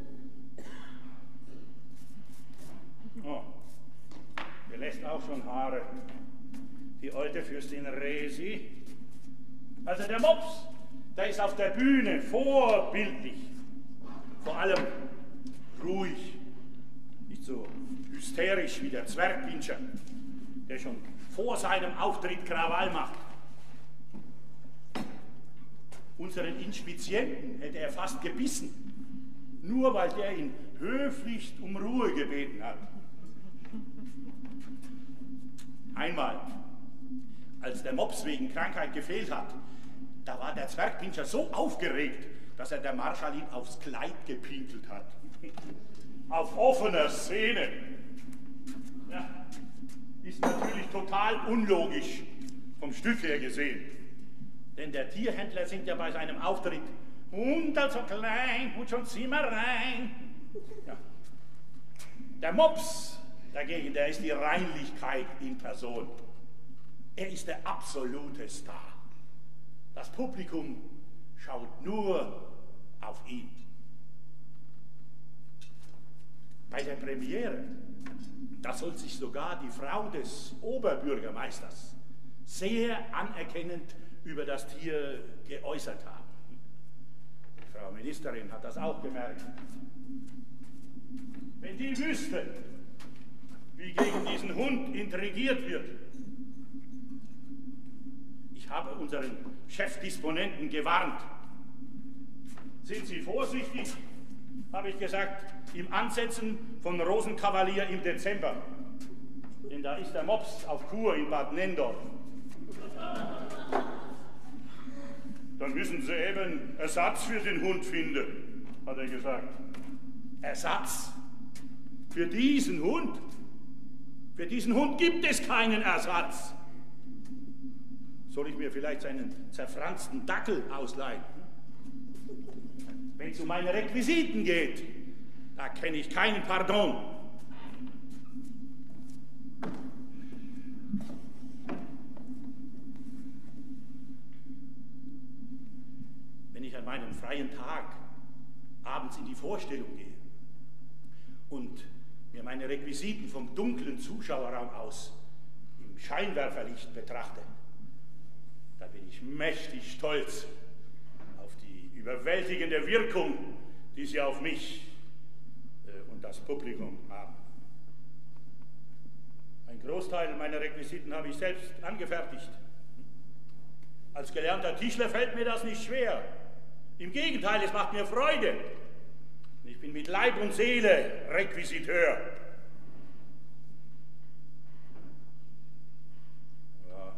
Oh, der lässt auch schon Haare. Die alte Fürstin Resi. Also der Mops, der ist auf der Bühne vorbildlich. Vor allem ruhig, nicht so hysterisch wie der Zwergpinscher, der schon vor seinem Auftritt Krawall macht. Unseren Inspizienten hätte er fast gebissen, nur weil der ihn höflichst um Ruhe gebeten hat. Einmal, als der Mops wegen Krankheit gefehlt hat, da war der Zwergpinscher so aufgeregt, dass er der Marschallin aufs Kleid gepinkelt hat. Auf offener Szene. Ja, ist natürlich total unlogisch, vom Stück her gesehen. Denn der Tierhändler singt ja bei seinem Auftritt und also klein und schon zieh mal rein. Ja. Der Mops dagegen, der ist die Reinlichkeit in Person. Er ist der absolute Star. Das Publikum schaut nur auf ihn. Bei der Premiere, da soll sich sogar die Frau des Oberbürgermeisters sehr anerkennend über das Tier geäußert haben. Die Frau Ministerin hat das auch gemerkt. Wenn die wüsste, wie gegen diesen Hund intrigiert wird, habe unseren Chefdisponenten gewarnt. Sind Sie vorsichtig, habe ich gesagt, im Ansetzen von Rosenkavalier im Dezember. Denn da ist der Mops auf Kur in Bad Nendorf. Dann müssen Sie eben Ersatz für den Hund finden, hat er gesagt. Ersatz? Für diesen Hund? Für diesen Hund gibt es keinen Ersatz. Soll ich mir vielleicht seinen zerfransten Dackel ausleihen? Wenn es um meine Requisiten geht, da kenne ich keinen Pardon. Wenn ich an meinem freien Tag abends in die Vorstellung gehe und mir meine Requisiten vom dunklen Zuschauerraum aus im Scheinwerferlicht betrachte, da bin ich mächtig stolz auf die überwältigende Wirkung, die sie auf mich und das Publikum haben. Ein Großteil meiner Requisiten habe ich selbst angefertigt. Als gelernter Tischler fällt mir das nicht schwer. Im Gegenteil, es macht mir Freude. Ich bin mit Leib und Seele Requisiteur. Ja.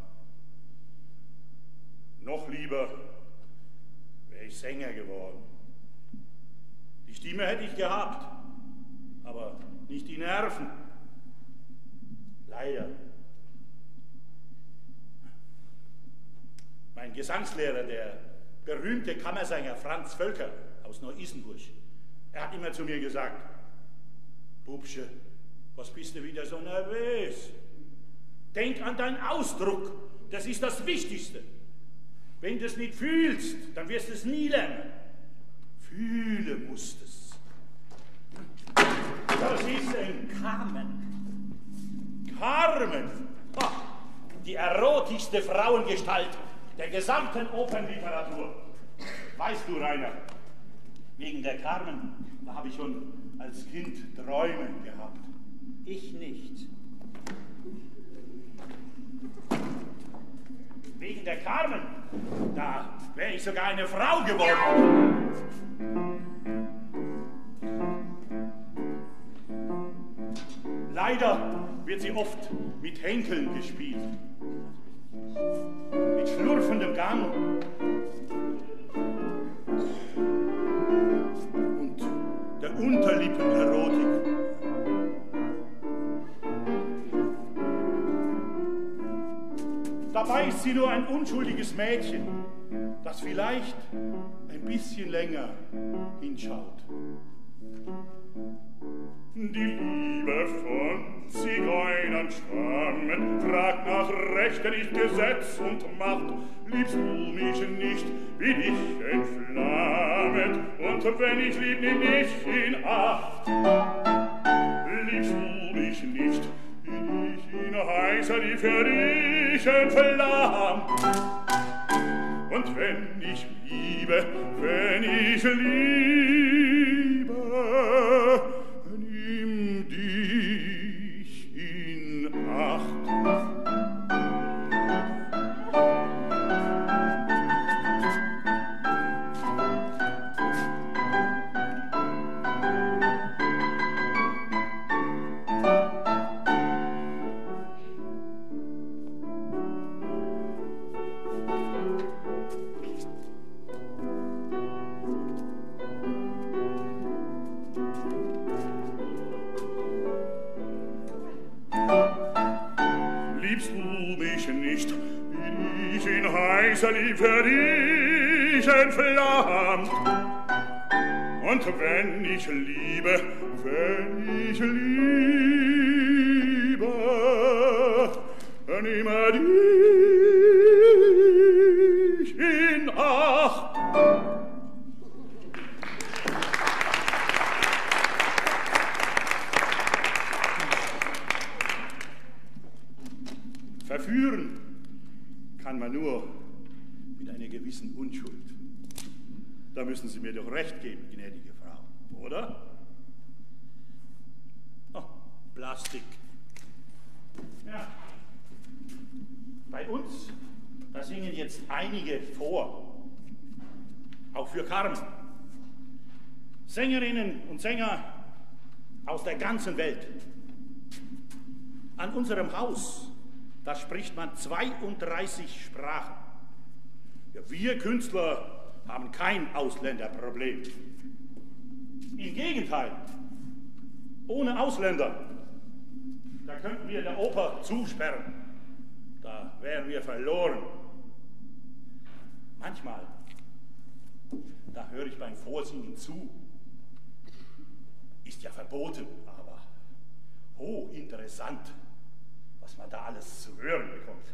Noch lieber wäre ich Sänger geworden. Die Stimme hätte ich gehabt, aber nicht die Nerven. Leider. Mein Gesangslehrer, der berühmte Kammersänger Franz Völker aus Neu-Isenburg, er hat immer zu mir gesagt: Bubsche, was bist du wieder so nervös? Denk an deinen Ausdruck, das ist das Wichtigste. Wenn du es nicht fühlst, dann wirst du es nie lernen. Fühle musst es. Was ist denn Carmen? Carmen? Ha, die erotischste Frauengestalt der gesamten Opernliteratur. Weißt du, Rainer, wegen der Carmen, da habe ich schon als Kind Träume gehabt. Ich nicht. Wegen der Carmen, da wäre ich sogar eine Frau geworden. Leider wird sie oft mit Henkeln gespielt. Mit schlurfendem Gang und der Unterlippenerotik. Dabei ist sie nur ein unschuldiges Mädchen, das vielleicht ein bisschen länger hinschaut. Die Liebe von Zigeunern stammet, fragt nach Rechten, nicht Gesetz und Macht. Liebst du mich nicht, bin ich entflammet, und wenn ich lieb, nimm ich in Acht. Liebst du mich nicht, bin ich in heißer, die für dich entflammt. Und wenn ich liebe, nimm dich in Acht. Lieb für dich entflammt. Und wenn ich liebe, nehme dich in Acht. Verführen kann man nur mit einer gewissen Unschuld. Da müssen Sie mir doch recht geben, gnädige Frau, oder? Oh, Plastik. Ja. Bei uns Da singen jetzt einige vor, auch für Carmen. Sängerinnen und Sänger aus der ganzen Welt. An unserem Haus, da spricht man 32 Sprachen. Ja, wir Künstler haben kein Ausländerproblem. Im Gegenteil, ohne Ausländer, da könnten wir in der Oper zusperren. Da wären wir verloren. Manchmal, da höre ich beim Vorsingen zu. Ist ja verboten, aber hochinteressant, was man da alles zu hören bekommt.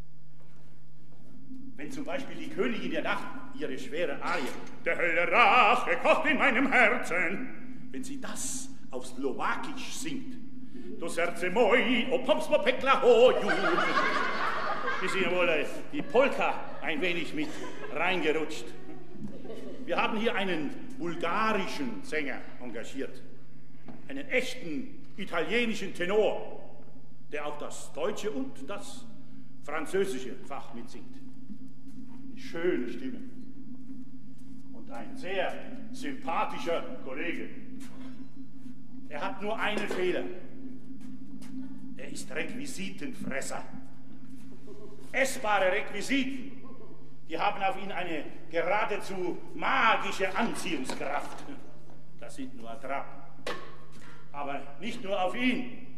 Wenn zum Beispiel die Königin der Nacht ihre schwere Arie "Der Hölle Rache kocht in meinem Herzen", wenn sie das auf Slowakisch singt, "Do serce moi, o pomsmo pekla hoju", ist ihr wohl die Polka ein wenig mit reingerutscht. Wir haben hier einen bulgarischen Sänger engagiert, einen echten italienischen Tenor, der auch das deutsche und das französische Fach mitsingt. Eine schöne Stimme und ein sehr sympathischer Kollege. Er hat nur einen Fehler. Er ist Requisitenfresser. Essbare Requisiten, die haben auf ihn eine geradezu magische Anziehungskraft. Das sind nur Attrappen. Aber nicht nur auf ihn.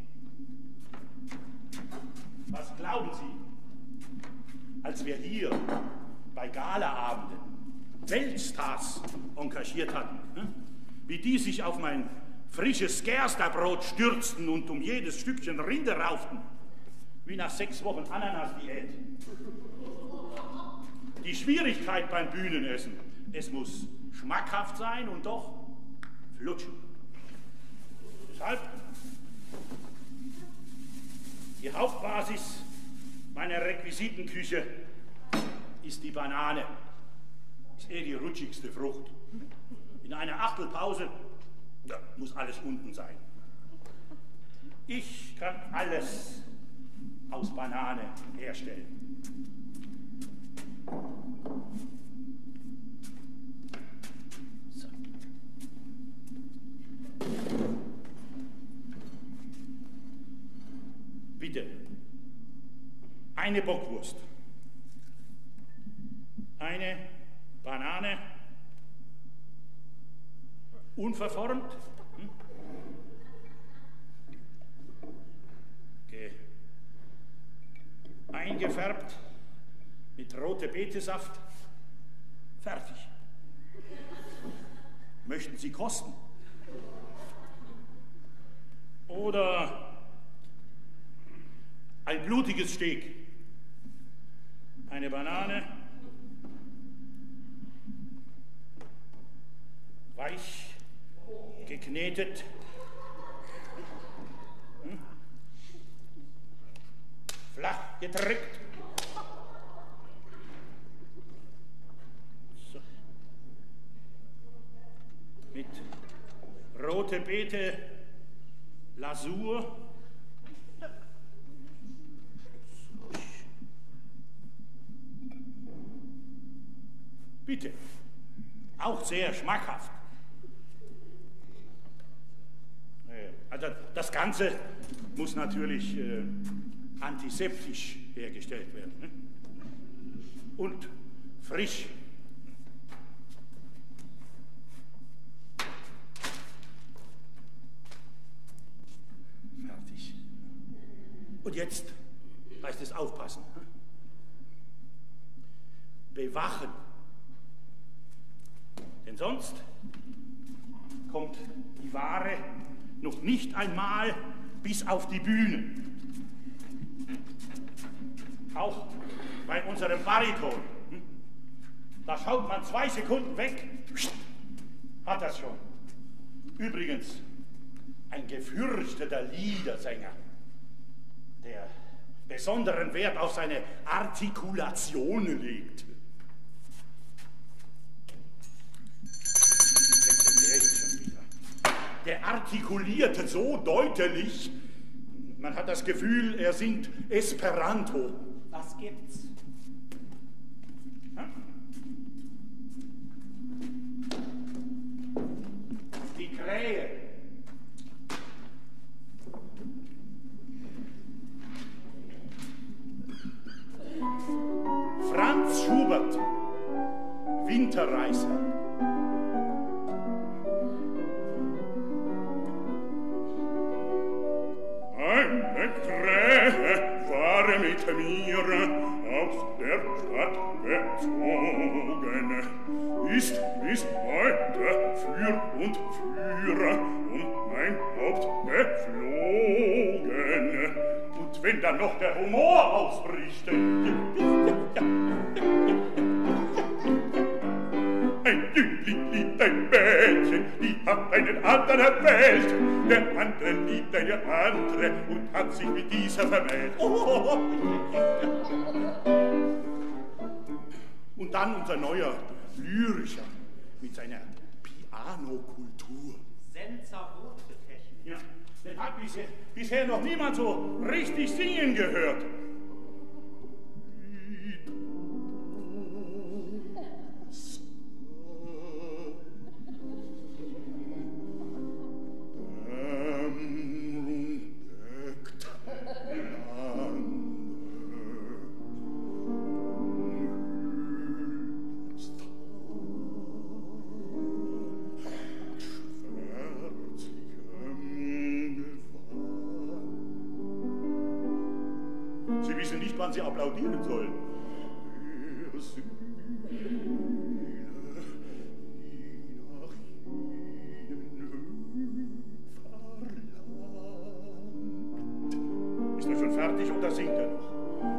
Was glauben Sie, als wir hier bei Galaabenden Weltstars engagiert hatten, wie die sich auf mein frisches Gersterbrot stürzten und um jedes Stückchen Rinde rauften, wie nach 6 Wochen Ananas-Diät. Die Schwierigkeit beim Bühnenessen, es muss schmackhaft sein und doch flutschen. Deshalb die Hauptbasis meiner Requisitenküche ist die Banane. Ist die rutschigste Frucht. In einer Achtelpause muss alles unten sein. Ich kann alles aus Banane herstellen. So. Bitte, eine Bockwurst, eine Banane, unverformt, eingefärbt mit rote Betesaft, fertig. Möchten Sie kosten? Oder ein blutiges Steak, eine Banane, weich geknetet, flach gedrückt. So. Mit rote Beete, Lasur. Bitte, auch sehr schmackhaft. Also das Ganze muss natürlich antiseptisch hergestellt werden, ne? Und frisch. Fertig. Und jetzt heißt es aufpassen. Bewachen. Denn sonst kommt die Ware noch nicht einmal bis auf die Bühne. Auch bei unserem Bariton. Da schaut man 2 Sekunden weg, hat das schon. Übrigens, ein gefürchteter Liedersänger, der besonderen Wert auf seine Artikulation legt. Der artikulierte so deutlich, man hat das Gefühl, er singt Esperanto. Was gibt's? der Krähe war mit mir aus der Stadt gezogen, ist bis heute für und für mein Haupt geflogen. Und wenn dann noch der Humor ausbricht, ein Jüngling liebt ein Mädchen, die hat einen anderen erwählt. Der andere liebt eine andere und hat sich mit dieser vermählt. Oh. Und dann unser neuer Lyrischer mit seiner Pianokultur. Senza-rote Technik. Ja, den hat bisher noch niemand so richtig singen gehört. Wann sie applaudieren sollen. Der Sühne, die nach ihnen verlangt. Ist er schon fertig oder singt er noch?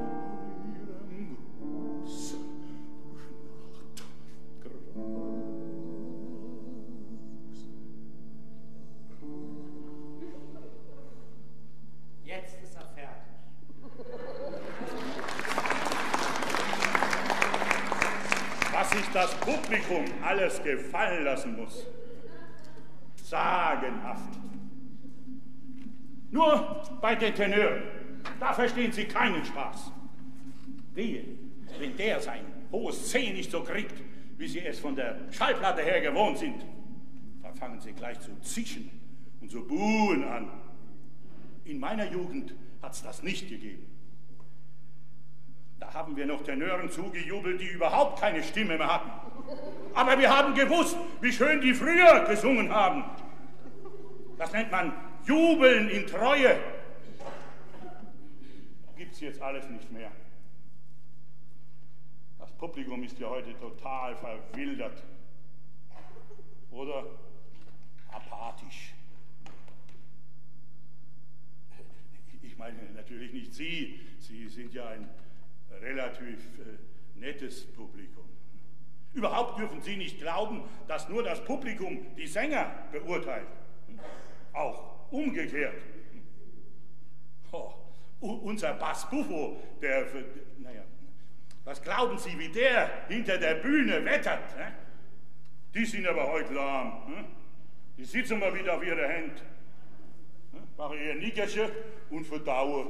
Jetzt ist er fertig. Was sich das Publikum alles gefallen lassen muss. Sagenhaft. Nur bei den Tenören, da verstehen sie keinen Spaß. Wehe, wenn der sein hohes C nicht so kriegt, wie sie es von der Schallplatte her gewohnt sind, dann fangen sie gleich zu zischen und zu buhen an. In meiner Jugend hat's das nicht gegeben. Da haben wir noch Tenören zugejubelt, die überhaupt keine Stimme mehr hatten. Aber wir haben gewusst, wie schön die früher gesungen haben. Das nennt man Jubeln in Treue. Gibt's jetzt alles nicht mehr. Das Publikum ist ja heute total verwildert. Oder apathisch. Ich meine natürlich nicht Sie. Sie sind ja ein relativ nettes Publikum. Überhaupt dürfen Sie nicht glauben, dass nur das Publikum die Sänger beurteilt. Auch umgekehrt. Oh, unser Bass Buffo, naja, was glauben Sie, wie der hinter der Bühne wettert? Ne? Die sind aber heute lahm. Ne? Die sitzen mal wieder auf ihre Hände, ne? Machen ihr Nickerchen und verdauen.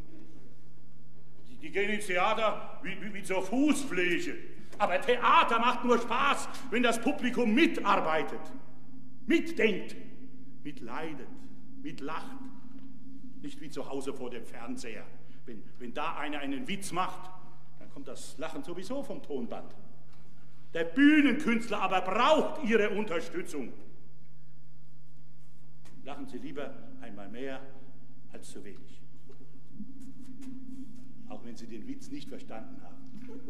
Die gehen ins Theater wie zur Fußpflege. Aber Theater macht nur Spaß, wenn das Publikum mitarbeitet, mitdenkt, mitleidet, mitlacht. Nicht wie zu Hause vor dem Fernseher. Wenn da einer einen Witz macht, dann kommt das Lachen sowieso vom Tonband. Der Bühnenkünstler aber braucht Ihre Unterstützung. Lachen Sie lieber einmal mehr als zu wenig. Auch wenn Sie den Witz nicht verstanden haben.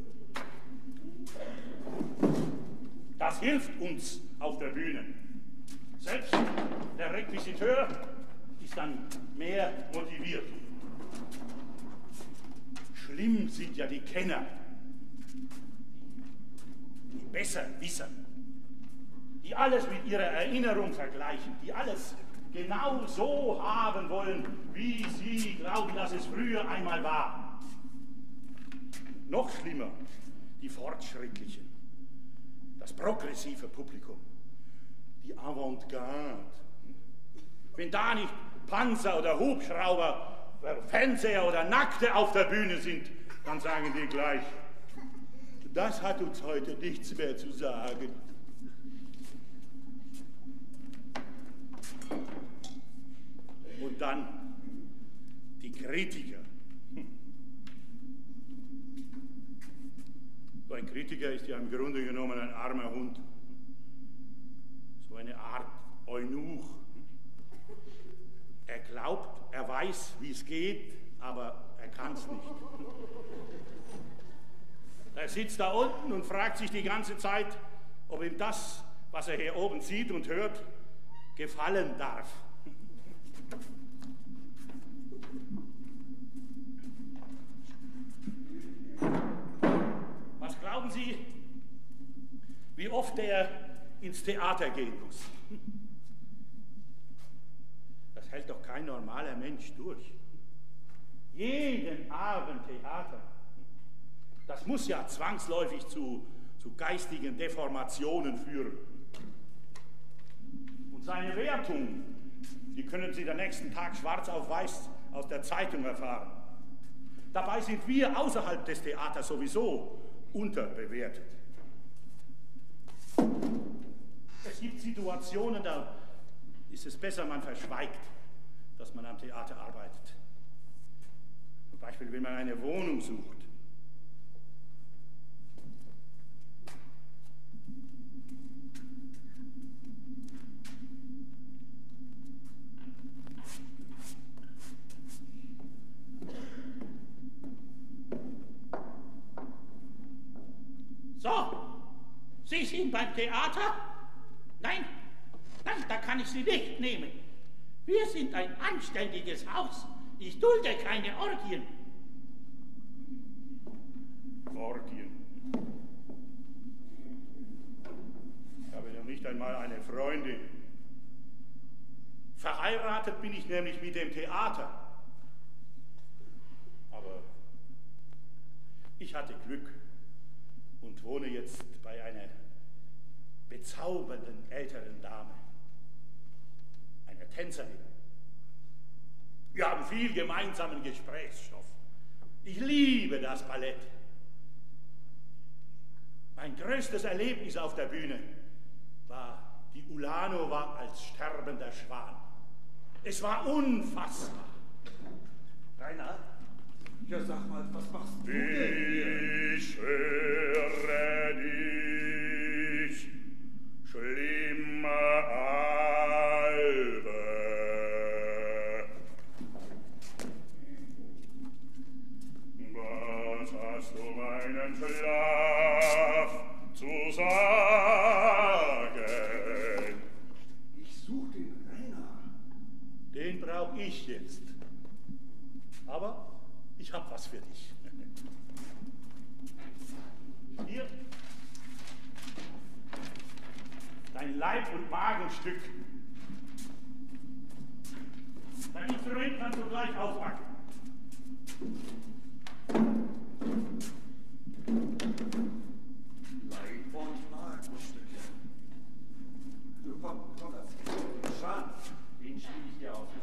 Das hilft uns auf der Bühne. Selbst der Requisiteur ist dann mehr motiviert. Schlimm sind ja die Kenner, die Besserwisser, die alles mit ihrer Erinnerung vergleichen, die alles genau so haben wollen, wie sie glauben, dass es früher einmal war. Noch schlimmer, die Fortschrittlichen, das progressive Publikum, die Avantgarde. Wenn da nicht Panzer oder Hubschrauber, Fernseher oder Nackte auf der Bühne sind, dann sagen die gleich, das hat uns heute nichts mehr zu sagen. Und dann die Kritiker. So ein Kritiker ist ja im Grunde genommen ein armer Hund. So eine Art Eunuch. Er glaubt, er weiß, wie es geht, aber er kann es nicht. Er sitzt da unten und fragt sich die ganze Zeit, ob ihm das, was er hier oben sieht und hört, gefallen darf. Was glauben Sie, wie oft er ins Theater gehen muss? Das hält doch kein normaler Mensch durch. Jeden Abend Theater. Das muss ja zwangsläufig zu geistigen Deformationen führen. Und seine Wertung, die können Sie den nächsten Tag schwarz auf weiß aus der Zeitung erfahren. Dabei sind wir außerhalb des Theaters sowieso unterbewertet. Es gibt Situationen, da ist es besser, man verschweigt, dass man am Theater arbeitet. Zum Beispiel, wenn man eine Wohnung sucht. So, Sie sind beim Theater? Nein, nein, da kann ich Sie nicht nehmen. Wir sind ein anständiges Haus. Ich dulde keine Orgien. Orgien? Ich habe noch nicht einmal eine Freundin. Verheiratet bin ich nämlich mit dem Theater. Aber ich hatte Glück und wohne jetzt bei einer bezaubernden älteren Dame, einer Tänzerin. Wir haben viel gemeinsamen Gesprächsstoff. Ich liebe das Ballett. Mein größtes Erlebnis auf der Bühne war die Ulanova als sterbender Schwan. Es war unfassbar. Rainer? Ja, sag mal, was machst du denn? Ich höre dich, schlimme Albe. Was hast du meinen Schlaf zu sagen? Ich such den Rainer. Den brauch ich jetzt. Aber ich hab was für dich. Hier. Dein Leib- und Magenstück. Dein Instrument kannst du gleich auspacken. Leib- und Magenstücke. Du, komm, das. Schwanz, den spiel ich dir aus.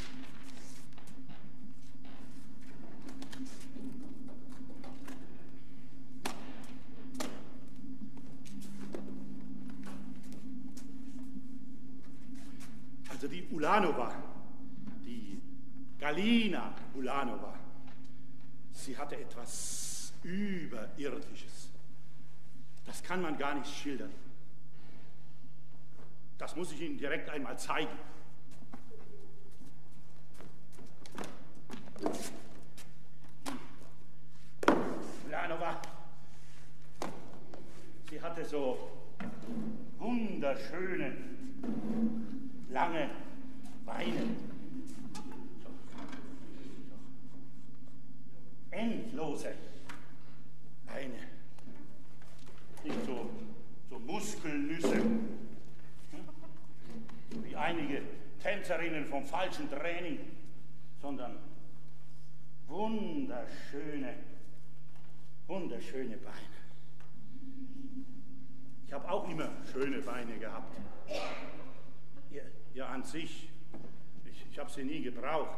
Also die Ulanova, die Galina Ulanova, sie hatte etwas Überirdisches. Das kann man gar nicht schildern. Das muss ich Ihnen direkt einmal zeigen. Ulanova, sie hatte so wunderschöne, lange Beine. Endlose Beine. Nicht so Muskelnüsse. Wie einige Tänzerinnen vom falschen Training, sondern wunderschöne Beine. Ich habe auch immer schöne Beine gehabt. Ja, an sich. Ich habe sie nie gebraucht.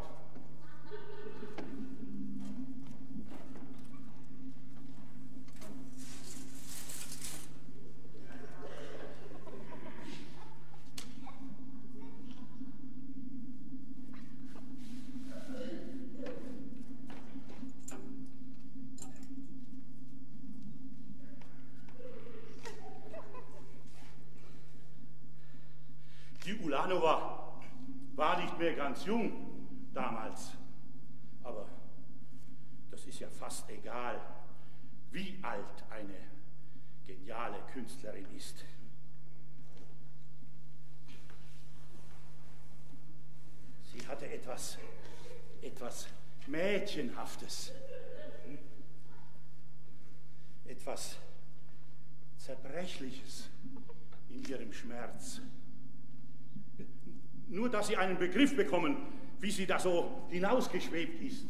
Die Ulanova war nicht mehr ganz jung damals. Aber das ist ja fast egal, wie alt eine geniale Künstlerin ist. Sie hatte etwas Mädchenhaftes, etwas Zerbrechliches in ihrem Schmerz. Nur, dass Sie einen Begriff bekommen, wie sie da so hinausgeschwebt ist.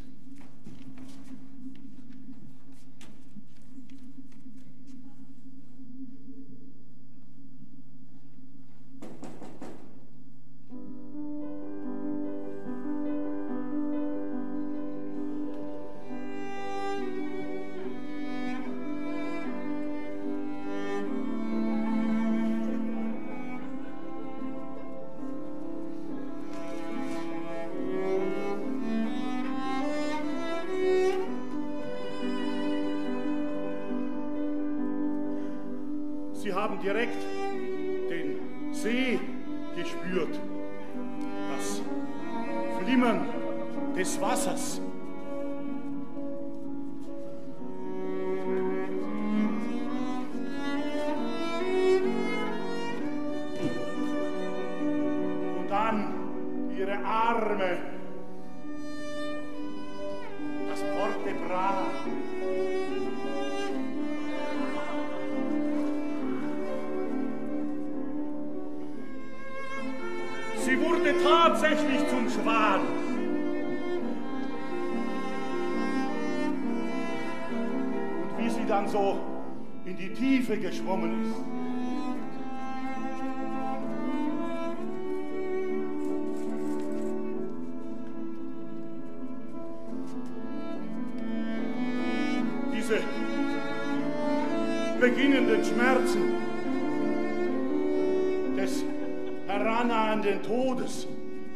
Sie haben direkt den See gespürt, das Flimmern des Wassers. Und dann ihre Arme, das Port de Bras. Sie wurde tatsächlich zum Schwan. Und wie sie dann so in die Tiefe geschwommen ist. Diese beginnenden Schmerzen des herannahenden Todes.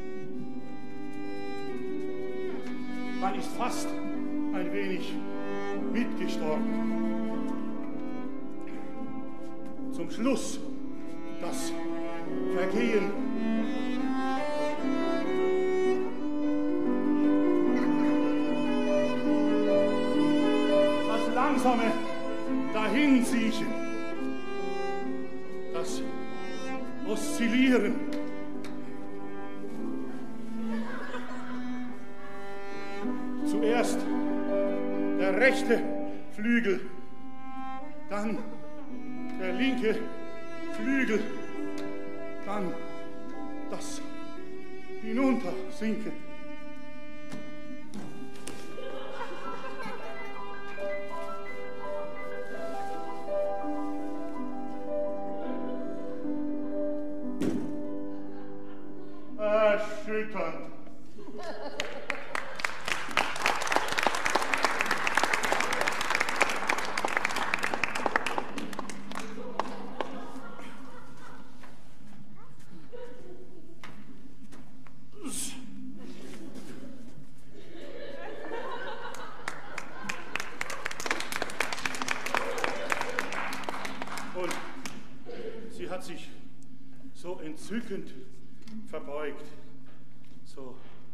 Man ist fast ein wenig mitgestorben. Zum Schluss das Vergehen. Das langsame Dahinsiechen. Das Oszillieren. Zuerst der rechte Flügel, dann der linke Flügel, dann das Hinuntersinken. Erschütternd. Und sie hat sich so entzückend verbeugt, so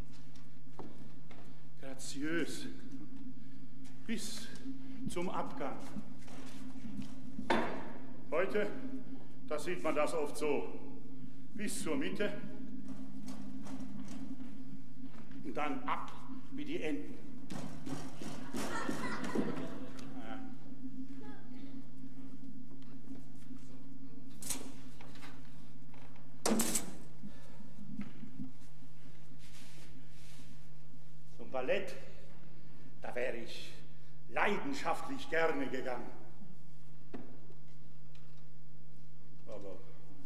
graziös bis zum Abgang. Heute, da sieht man das oft so, bis zur Mitte und dann ab wie die Enten. Ballett, da wäre ich leidenschaftlich gerne gegangen. Aber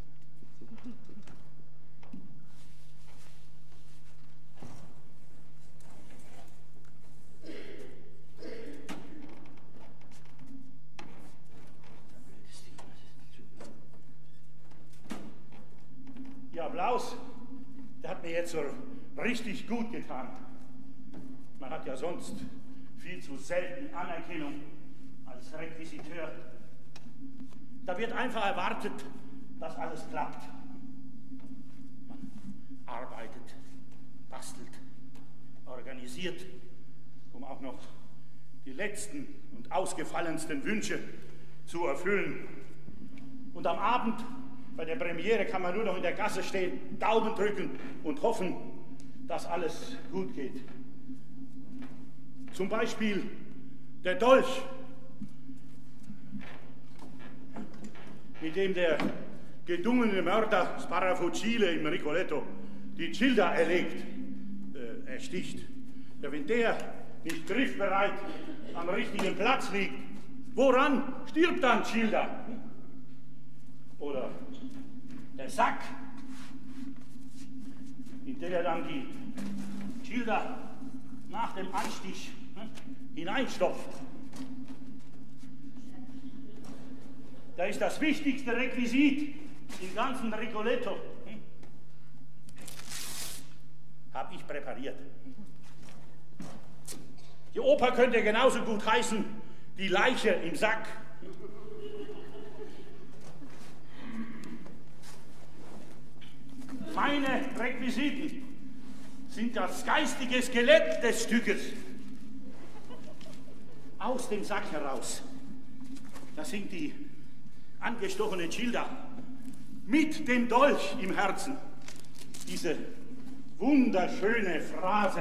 Ihr Applaus, der hat mir jetzt so richtig gut getan. Man hat ja sonst viel zu selten Anerkennung als Requisiteur. Da wird einfach erwartet, dass alles klappt. Man arbeitet gebastelt, organisiert, um auch noch die letzten und ausgefallensten Wünsche zu erfüllen. Und am Abend bei der Premiere kann man nur noch in der Gasse stehen, Daumen drücken und hoffen, dass alles gut geht. Zum Beispiel der Dolch, mit dem der gedungene Mörder Sparafocile im Rigoletto die Gilda ersticht. Ja, wenn der nicht griffbereit am richtigen Platz liegt, woran stirbt dann Gilda? Oder der Sack, in den er dann die Gilda nach dem Anstich hineinstopft. Da ist das wichtigste Requisit im ganzen Rigoletto. Habe ich präpariert. Die Oper könnte genauso gut heißen, die Leiche im Sack. Meine Requisiten sind das geistige Skelett des Stückes. Aus dem Sack heraus, da singt die angestochene Gilda mit dem Dolch im Herzen diese wunderschöne Phrase.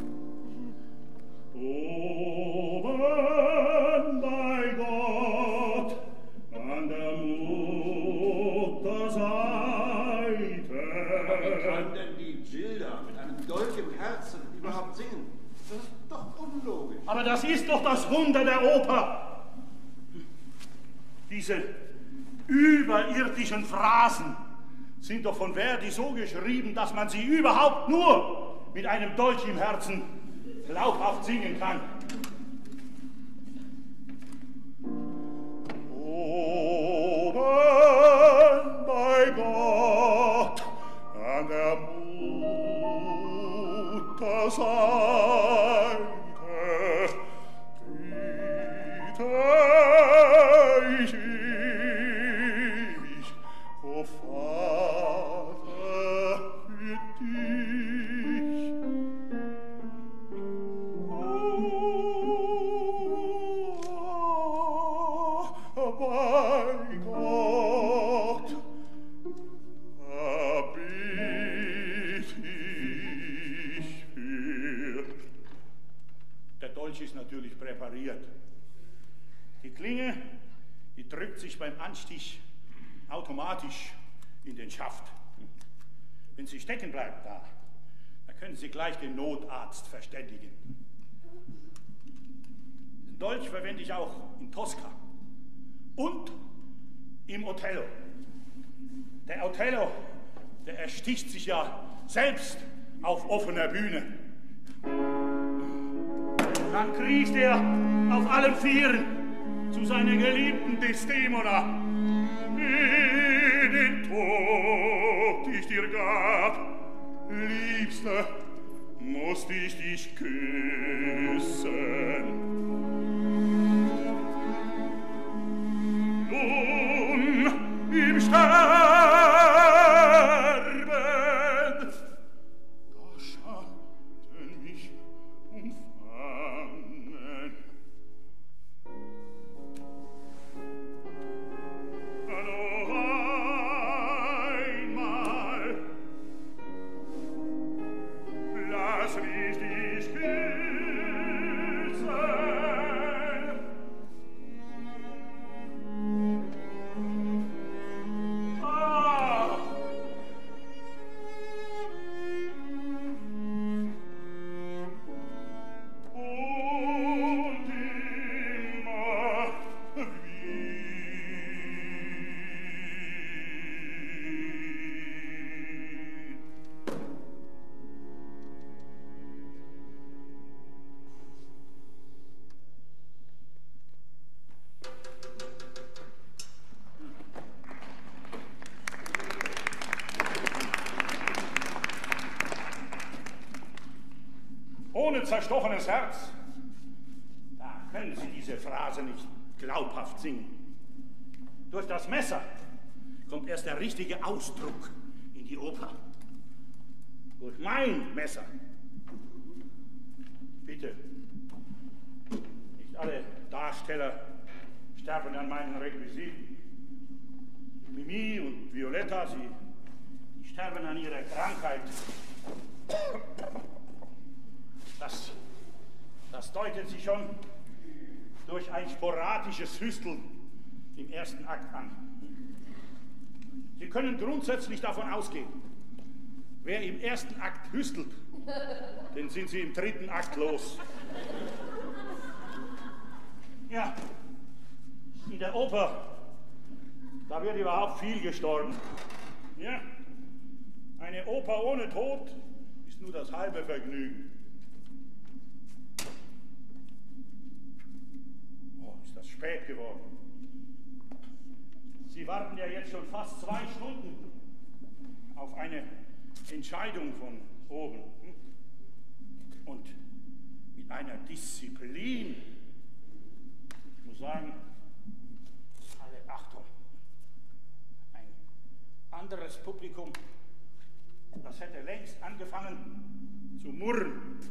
Oben bei Gott an der Mutterseite. Aber wie kann denn die Gilda mit einem Dolch im Herzen überhaupt singen? Das ist doch unlogisch. Aber das ist doch das Wunder der Oper. Diese überirdischen Phrasen sind doch von Verdi so geschrieben, dass man sie überhaupt nur mit einem Dolch im Herzen glaubhaft singen kann. Oben bei Gott an der Mutterseite bitte ich ewig, o Vater, für dich. Oh, bei Gott, da bitt ich für. Der Dolch ist natürlich präpariert. Die Klinge, die drückt sich beim Anstich automatisch in den Schaft. Wenn sie stecken bleibt da können Sie gleich den Notarzt verständigen. Den Dolch verwende ich auch in Tosca und im Othello. Der Othello, der ersticht sich ja selbst auf offener Bühne. Dann kriecht er auf allen Vieren zu seiner geliebten Desdemona. Den Tod ich dir gab, Liebste, musst ich dich küssen. Nun im Sterben, da Schatten mich umfangen. Noch einmal, lass mich dich küssen. Ah. Und immer ohne zerstochenes Herz, da können Sie diese Phrase nicht glaubhaft singen. Durch das Messer kommt erst der richtige Ausdruck in die Oper. durch mein Messer. Bitte, nicht alle Darsteller sterben an meinen Requisiten. Mimi und Violetta, sie sterben an ihrer Krankheit. Das deutet sich schon durch ein sporadisches Hüsteln im ersten Akt an. Sie können grundsätzlich davon ausgehen, wer im ersten Akt hüstelt, den sind Sie im dritten Akt los. Ja, in der Oper, da wird überhaupt viel gestorben. Ja, eine Oper ohne Tod ist nur das halbe Vergnügen. Oh, ist das spät geworden. Sie warten ja jetzt schon fast 2 Stunden auf eine Entscheidung von oben. Und mit einer Disziplin, ich muss sagen, alle Achtung. Ein anderes Publikum, das hätte längst angefangen zu murren.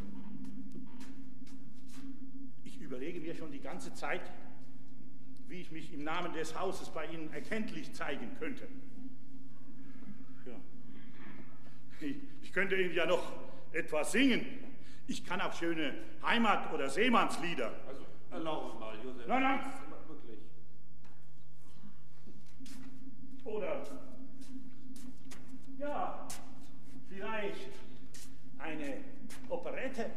Ich überlege mir schon die ganze Zeit, wie ich mich im Namen des Hauses bei Ihnen erkenntlich zeigen könnte. Ja. Ich könnte Ihnen ja noch etwas singen. Ich kann auch schöne Heimat- oder Seemannslieder. Also erlauben mal, Josef. Nein. Wirklich. Oder, ja, vielleicht eine Operette.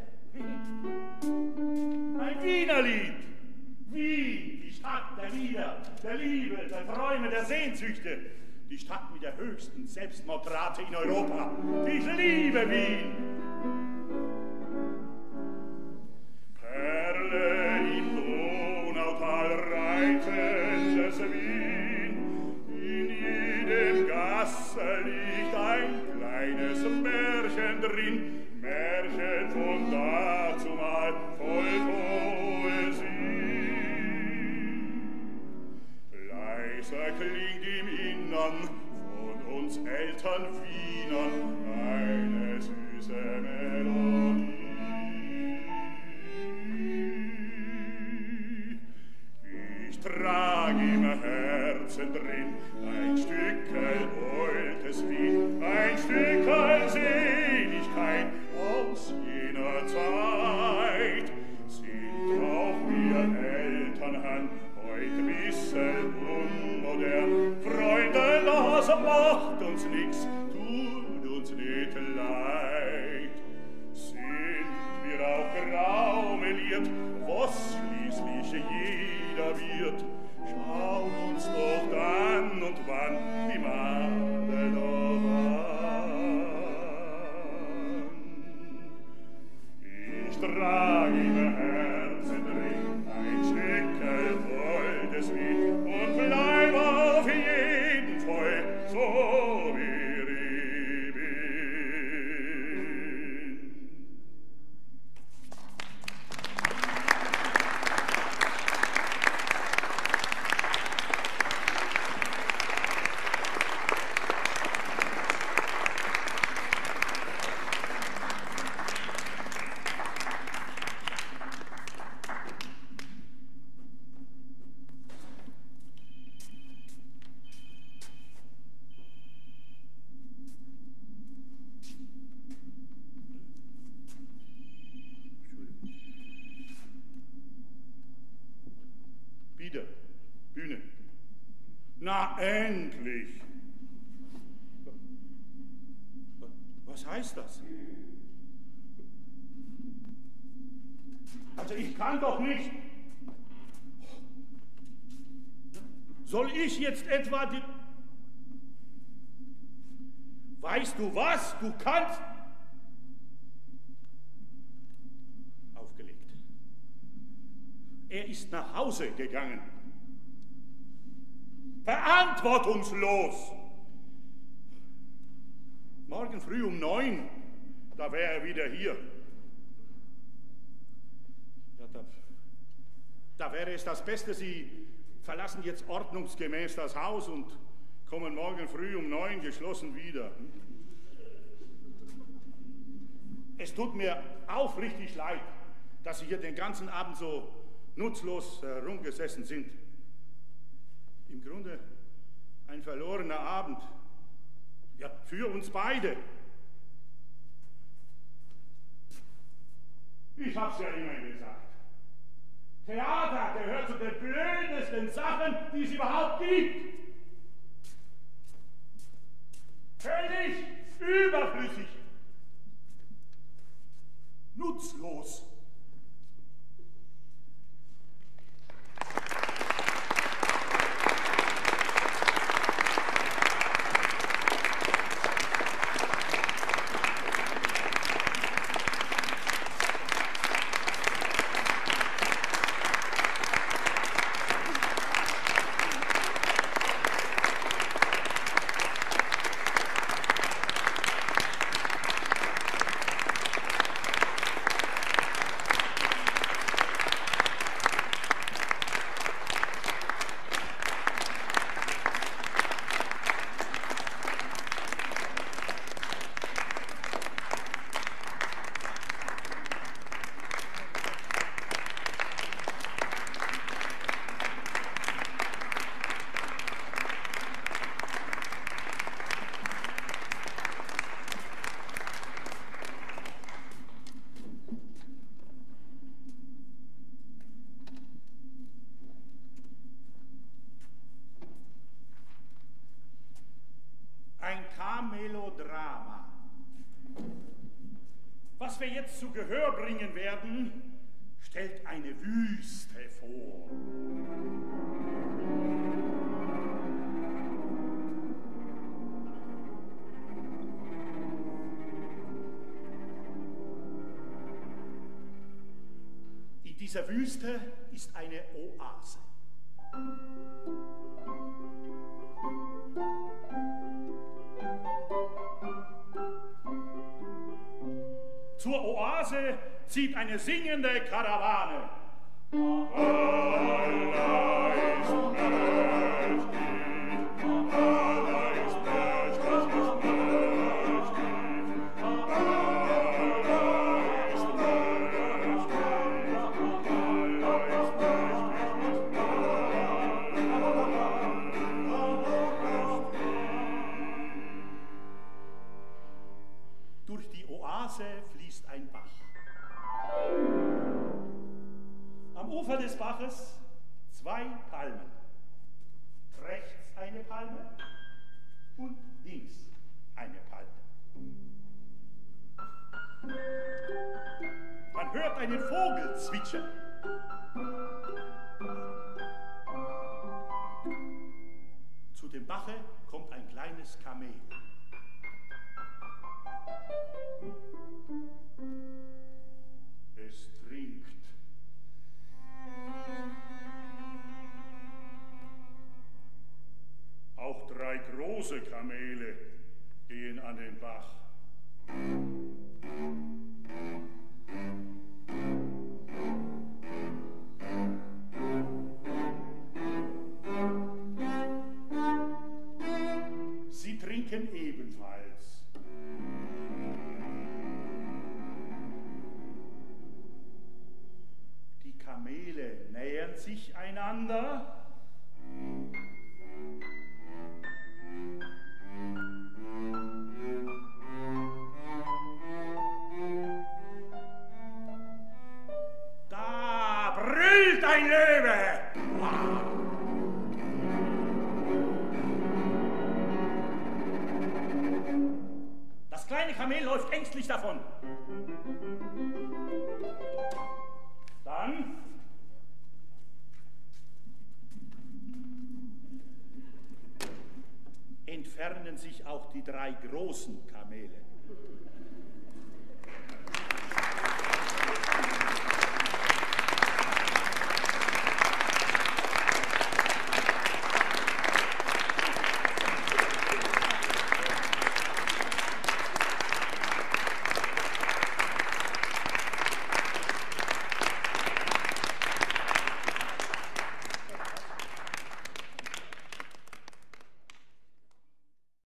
Ein Wienerlied. Wien, die Stadt der Lieder, der Liebe, der Träume, der Sehnsüchte. Die Stadt mit der höchsten Selbstmordrate in Europa. Ich liebe Wien. Perle im Donautal reitendes Wien. In jedem Gasse liegt ein kleines Märchen drin. Märchen von dazumal voll Poesie. Leiser klingt im Innern von uns Eltern Wienern eine süße Melodie. Ich trag im Herzen drin ein Stückel altes Wien, ein Stückel Seligkeit aus jener Zeit. Sind auch wir Elternherren heut bisschen unmodern. Freunde, das macht uns nix, tut uns nicht leid. Sind wir auch graumeliert, was schließlich jeder wird, schaut uns doch dann und wann die Made noch an. Ich trag im Herzen drin ein Stückchen volles Wien und bleib auf jeden Fall so wie ich bin. Wieder, Bühne. Na, endlich! Was heißt das? Also ich kann doch nicht. Soll ich jetzt etwa die... Weißt du was? Du kannst... Aufgelegt. Er ist nach Hause gegangen. Verantwortungslos. Morgen früh um 9, da wäre er wieder hier. Ja, da wäre es das Beste, Sie verlassen jetzt ordnungsgemäß das Haus und kommen morgen früh um 9 geschlossen wieder. Es tut mir aufrichtig leid, dass Sie hier den ganzen Abend so nutzlos herumgesessen sind. Im Grunde ein verlorener Abend. Ja, für uns beide. Ich hab's ja immer gesagt. Theater gehört zu den blödesten Sachen, die es überhaupt gibt. Völlig überflüssig. Nutzlos. Ein Kamelodrama. Was wir jetzt zu Gehör bringen werden, stellt eine Wüste vor. In dieser Wüste ist eine Oase. Zur Oase zieht eine singende Karawane. Allah ist mächtig, Allah ist mächtig, Allah ist mächtig, Durch die Oase fließt ein Bach. Am Ufer des Baches 2 Palmen. Rechts eine Palme und links eine Palme. Man hört einen Vogel zwitschern. Zu dem Bache kommt ein kleines Kamel. Es trinkt. Auch 3 große Kamele gehen an den Bach. Sie trinken ebenfalls. Die Kamele nähern sich einander. Da brüllt ein Löwe. Das kleine Kamel läuft ängstlich davon. Dann entfernen sich auch die 3 großen Kamele.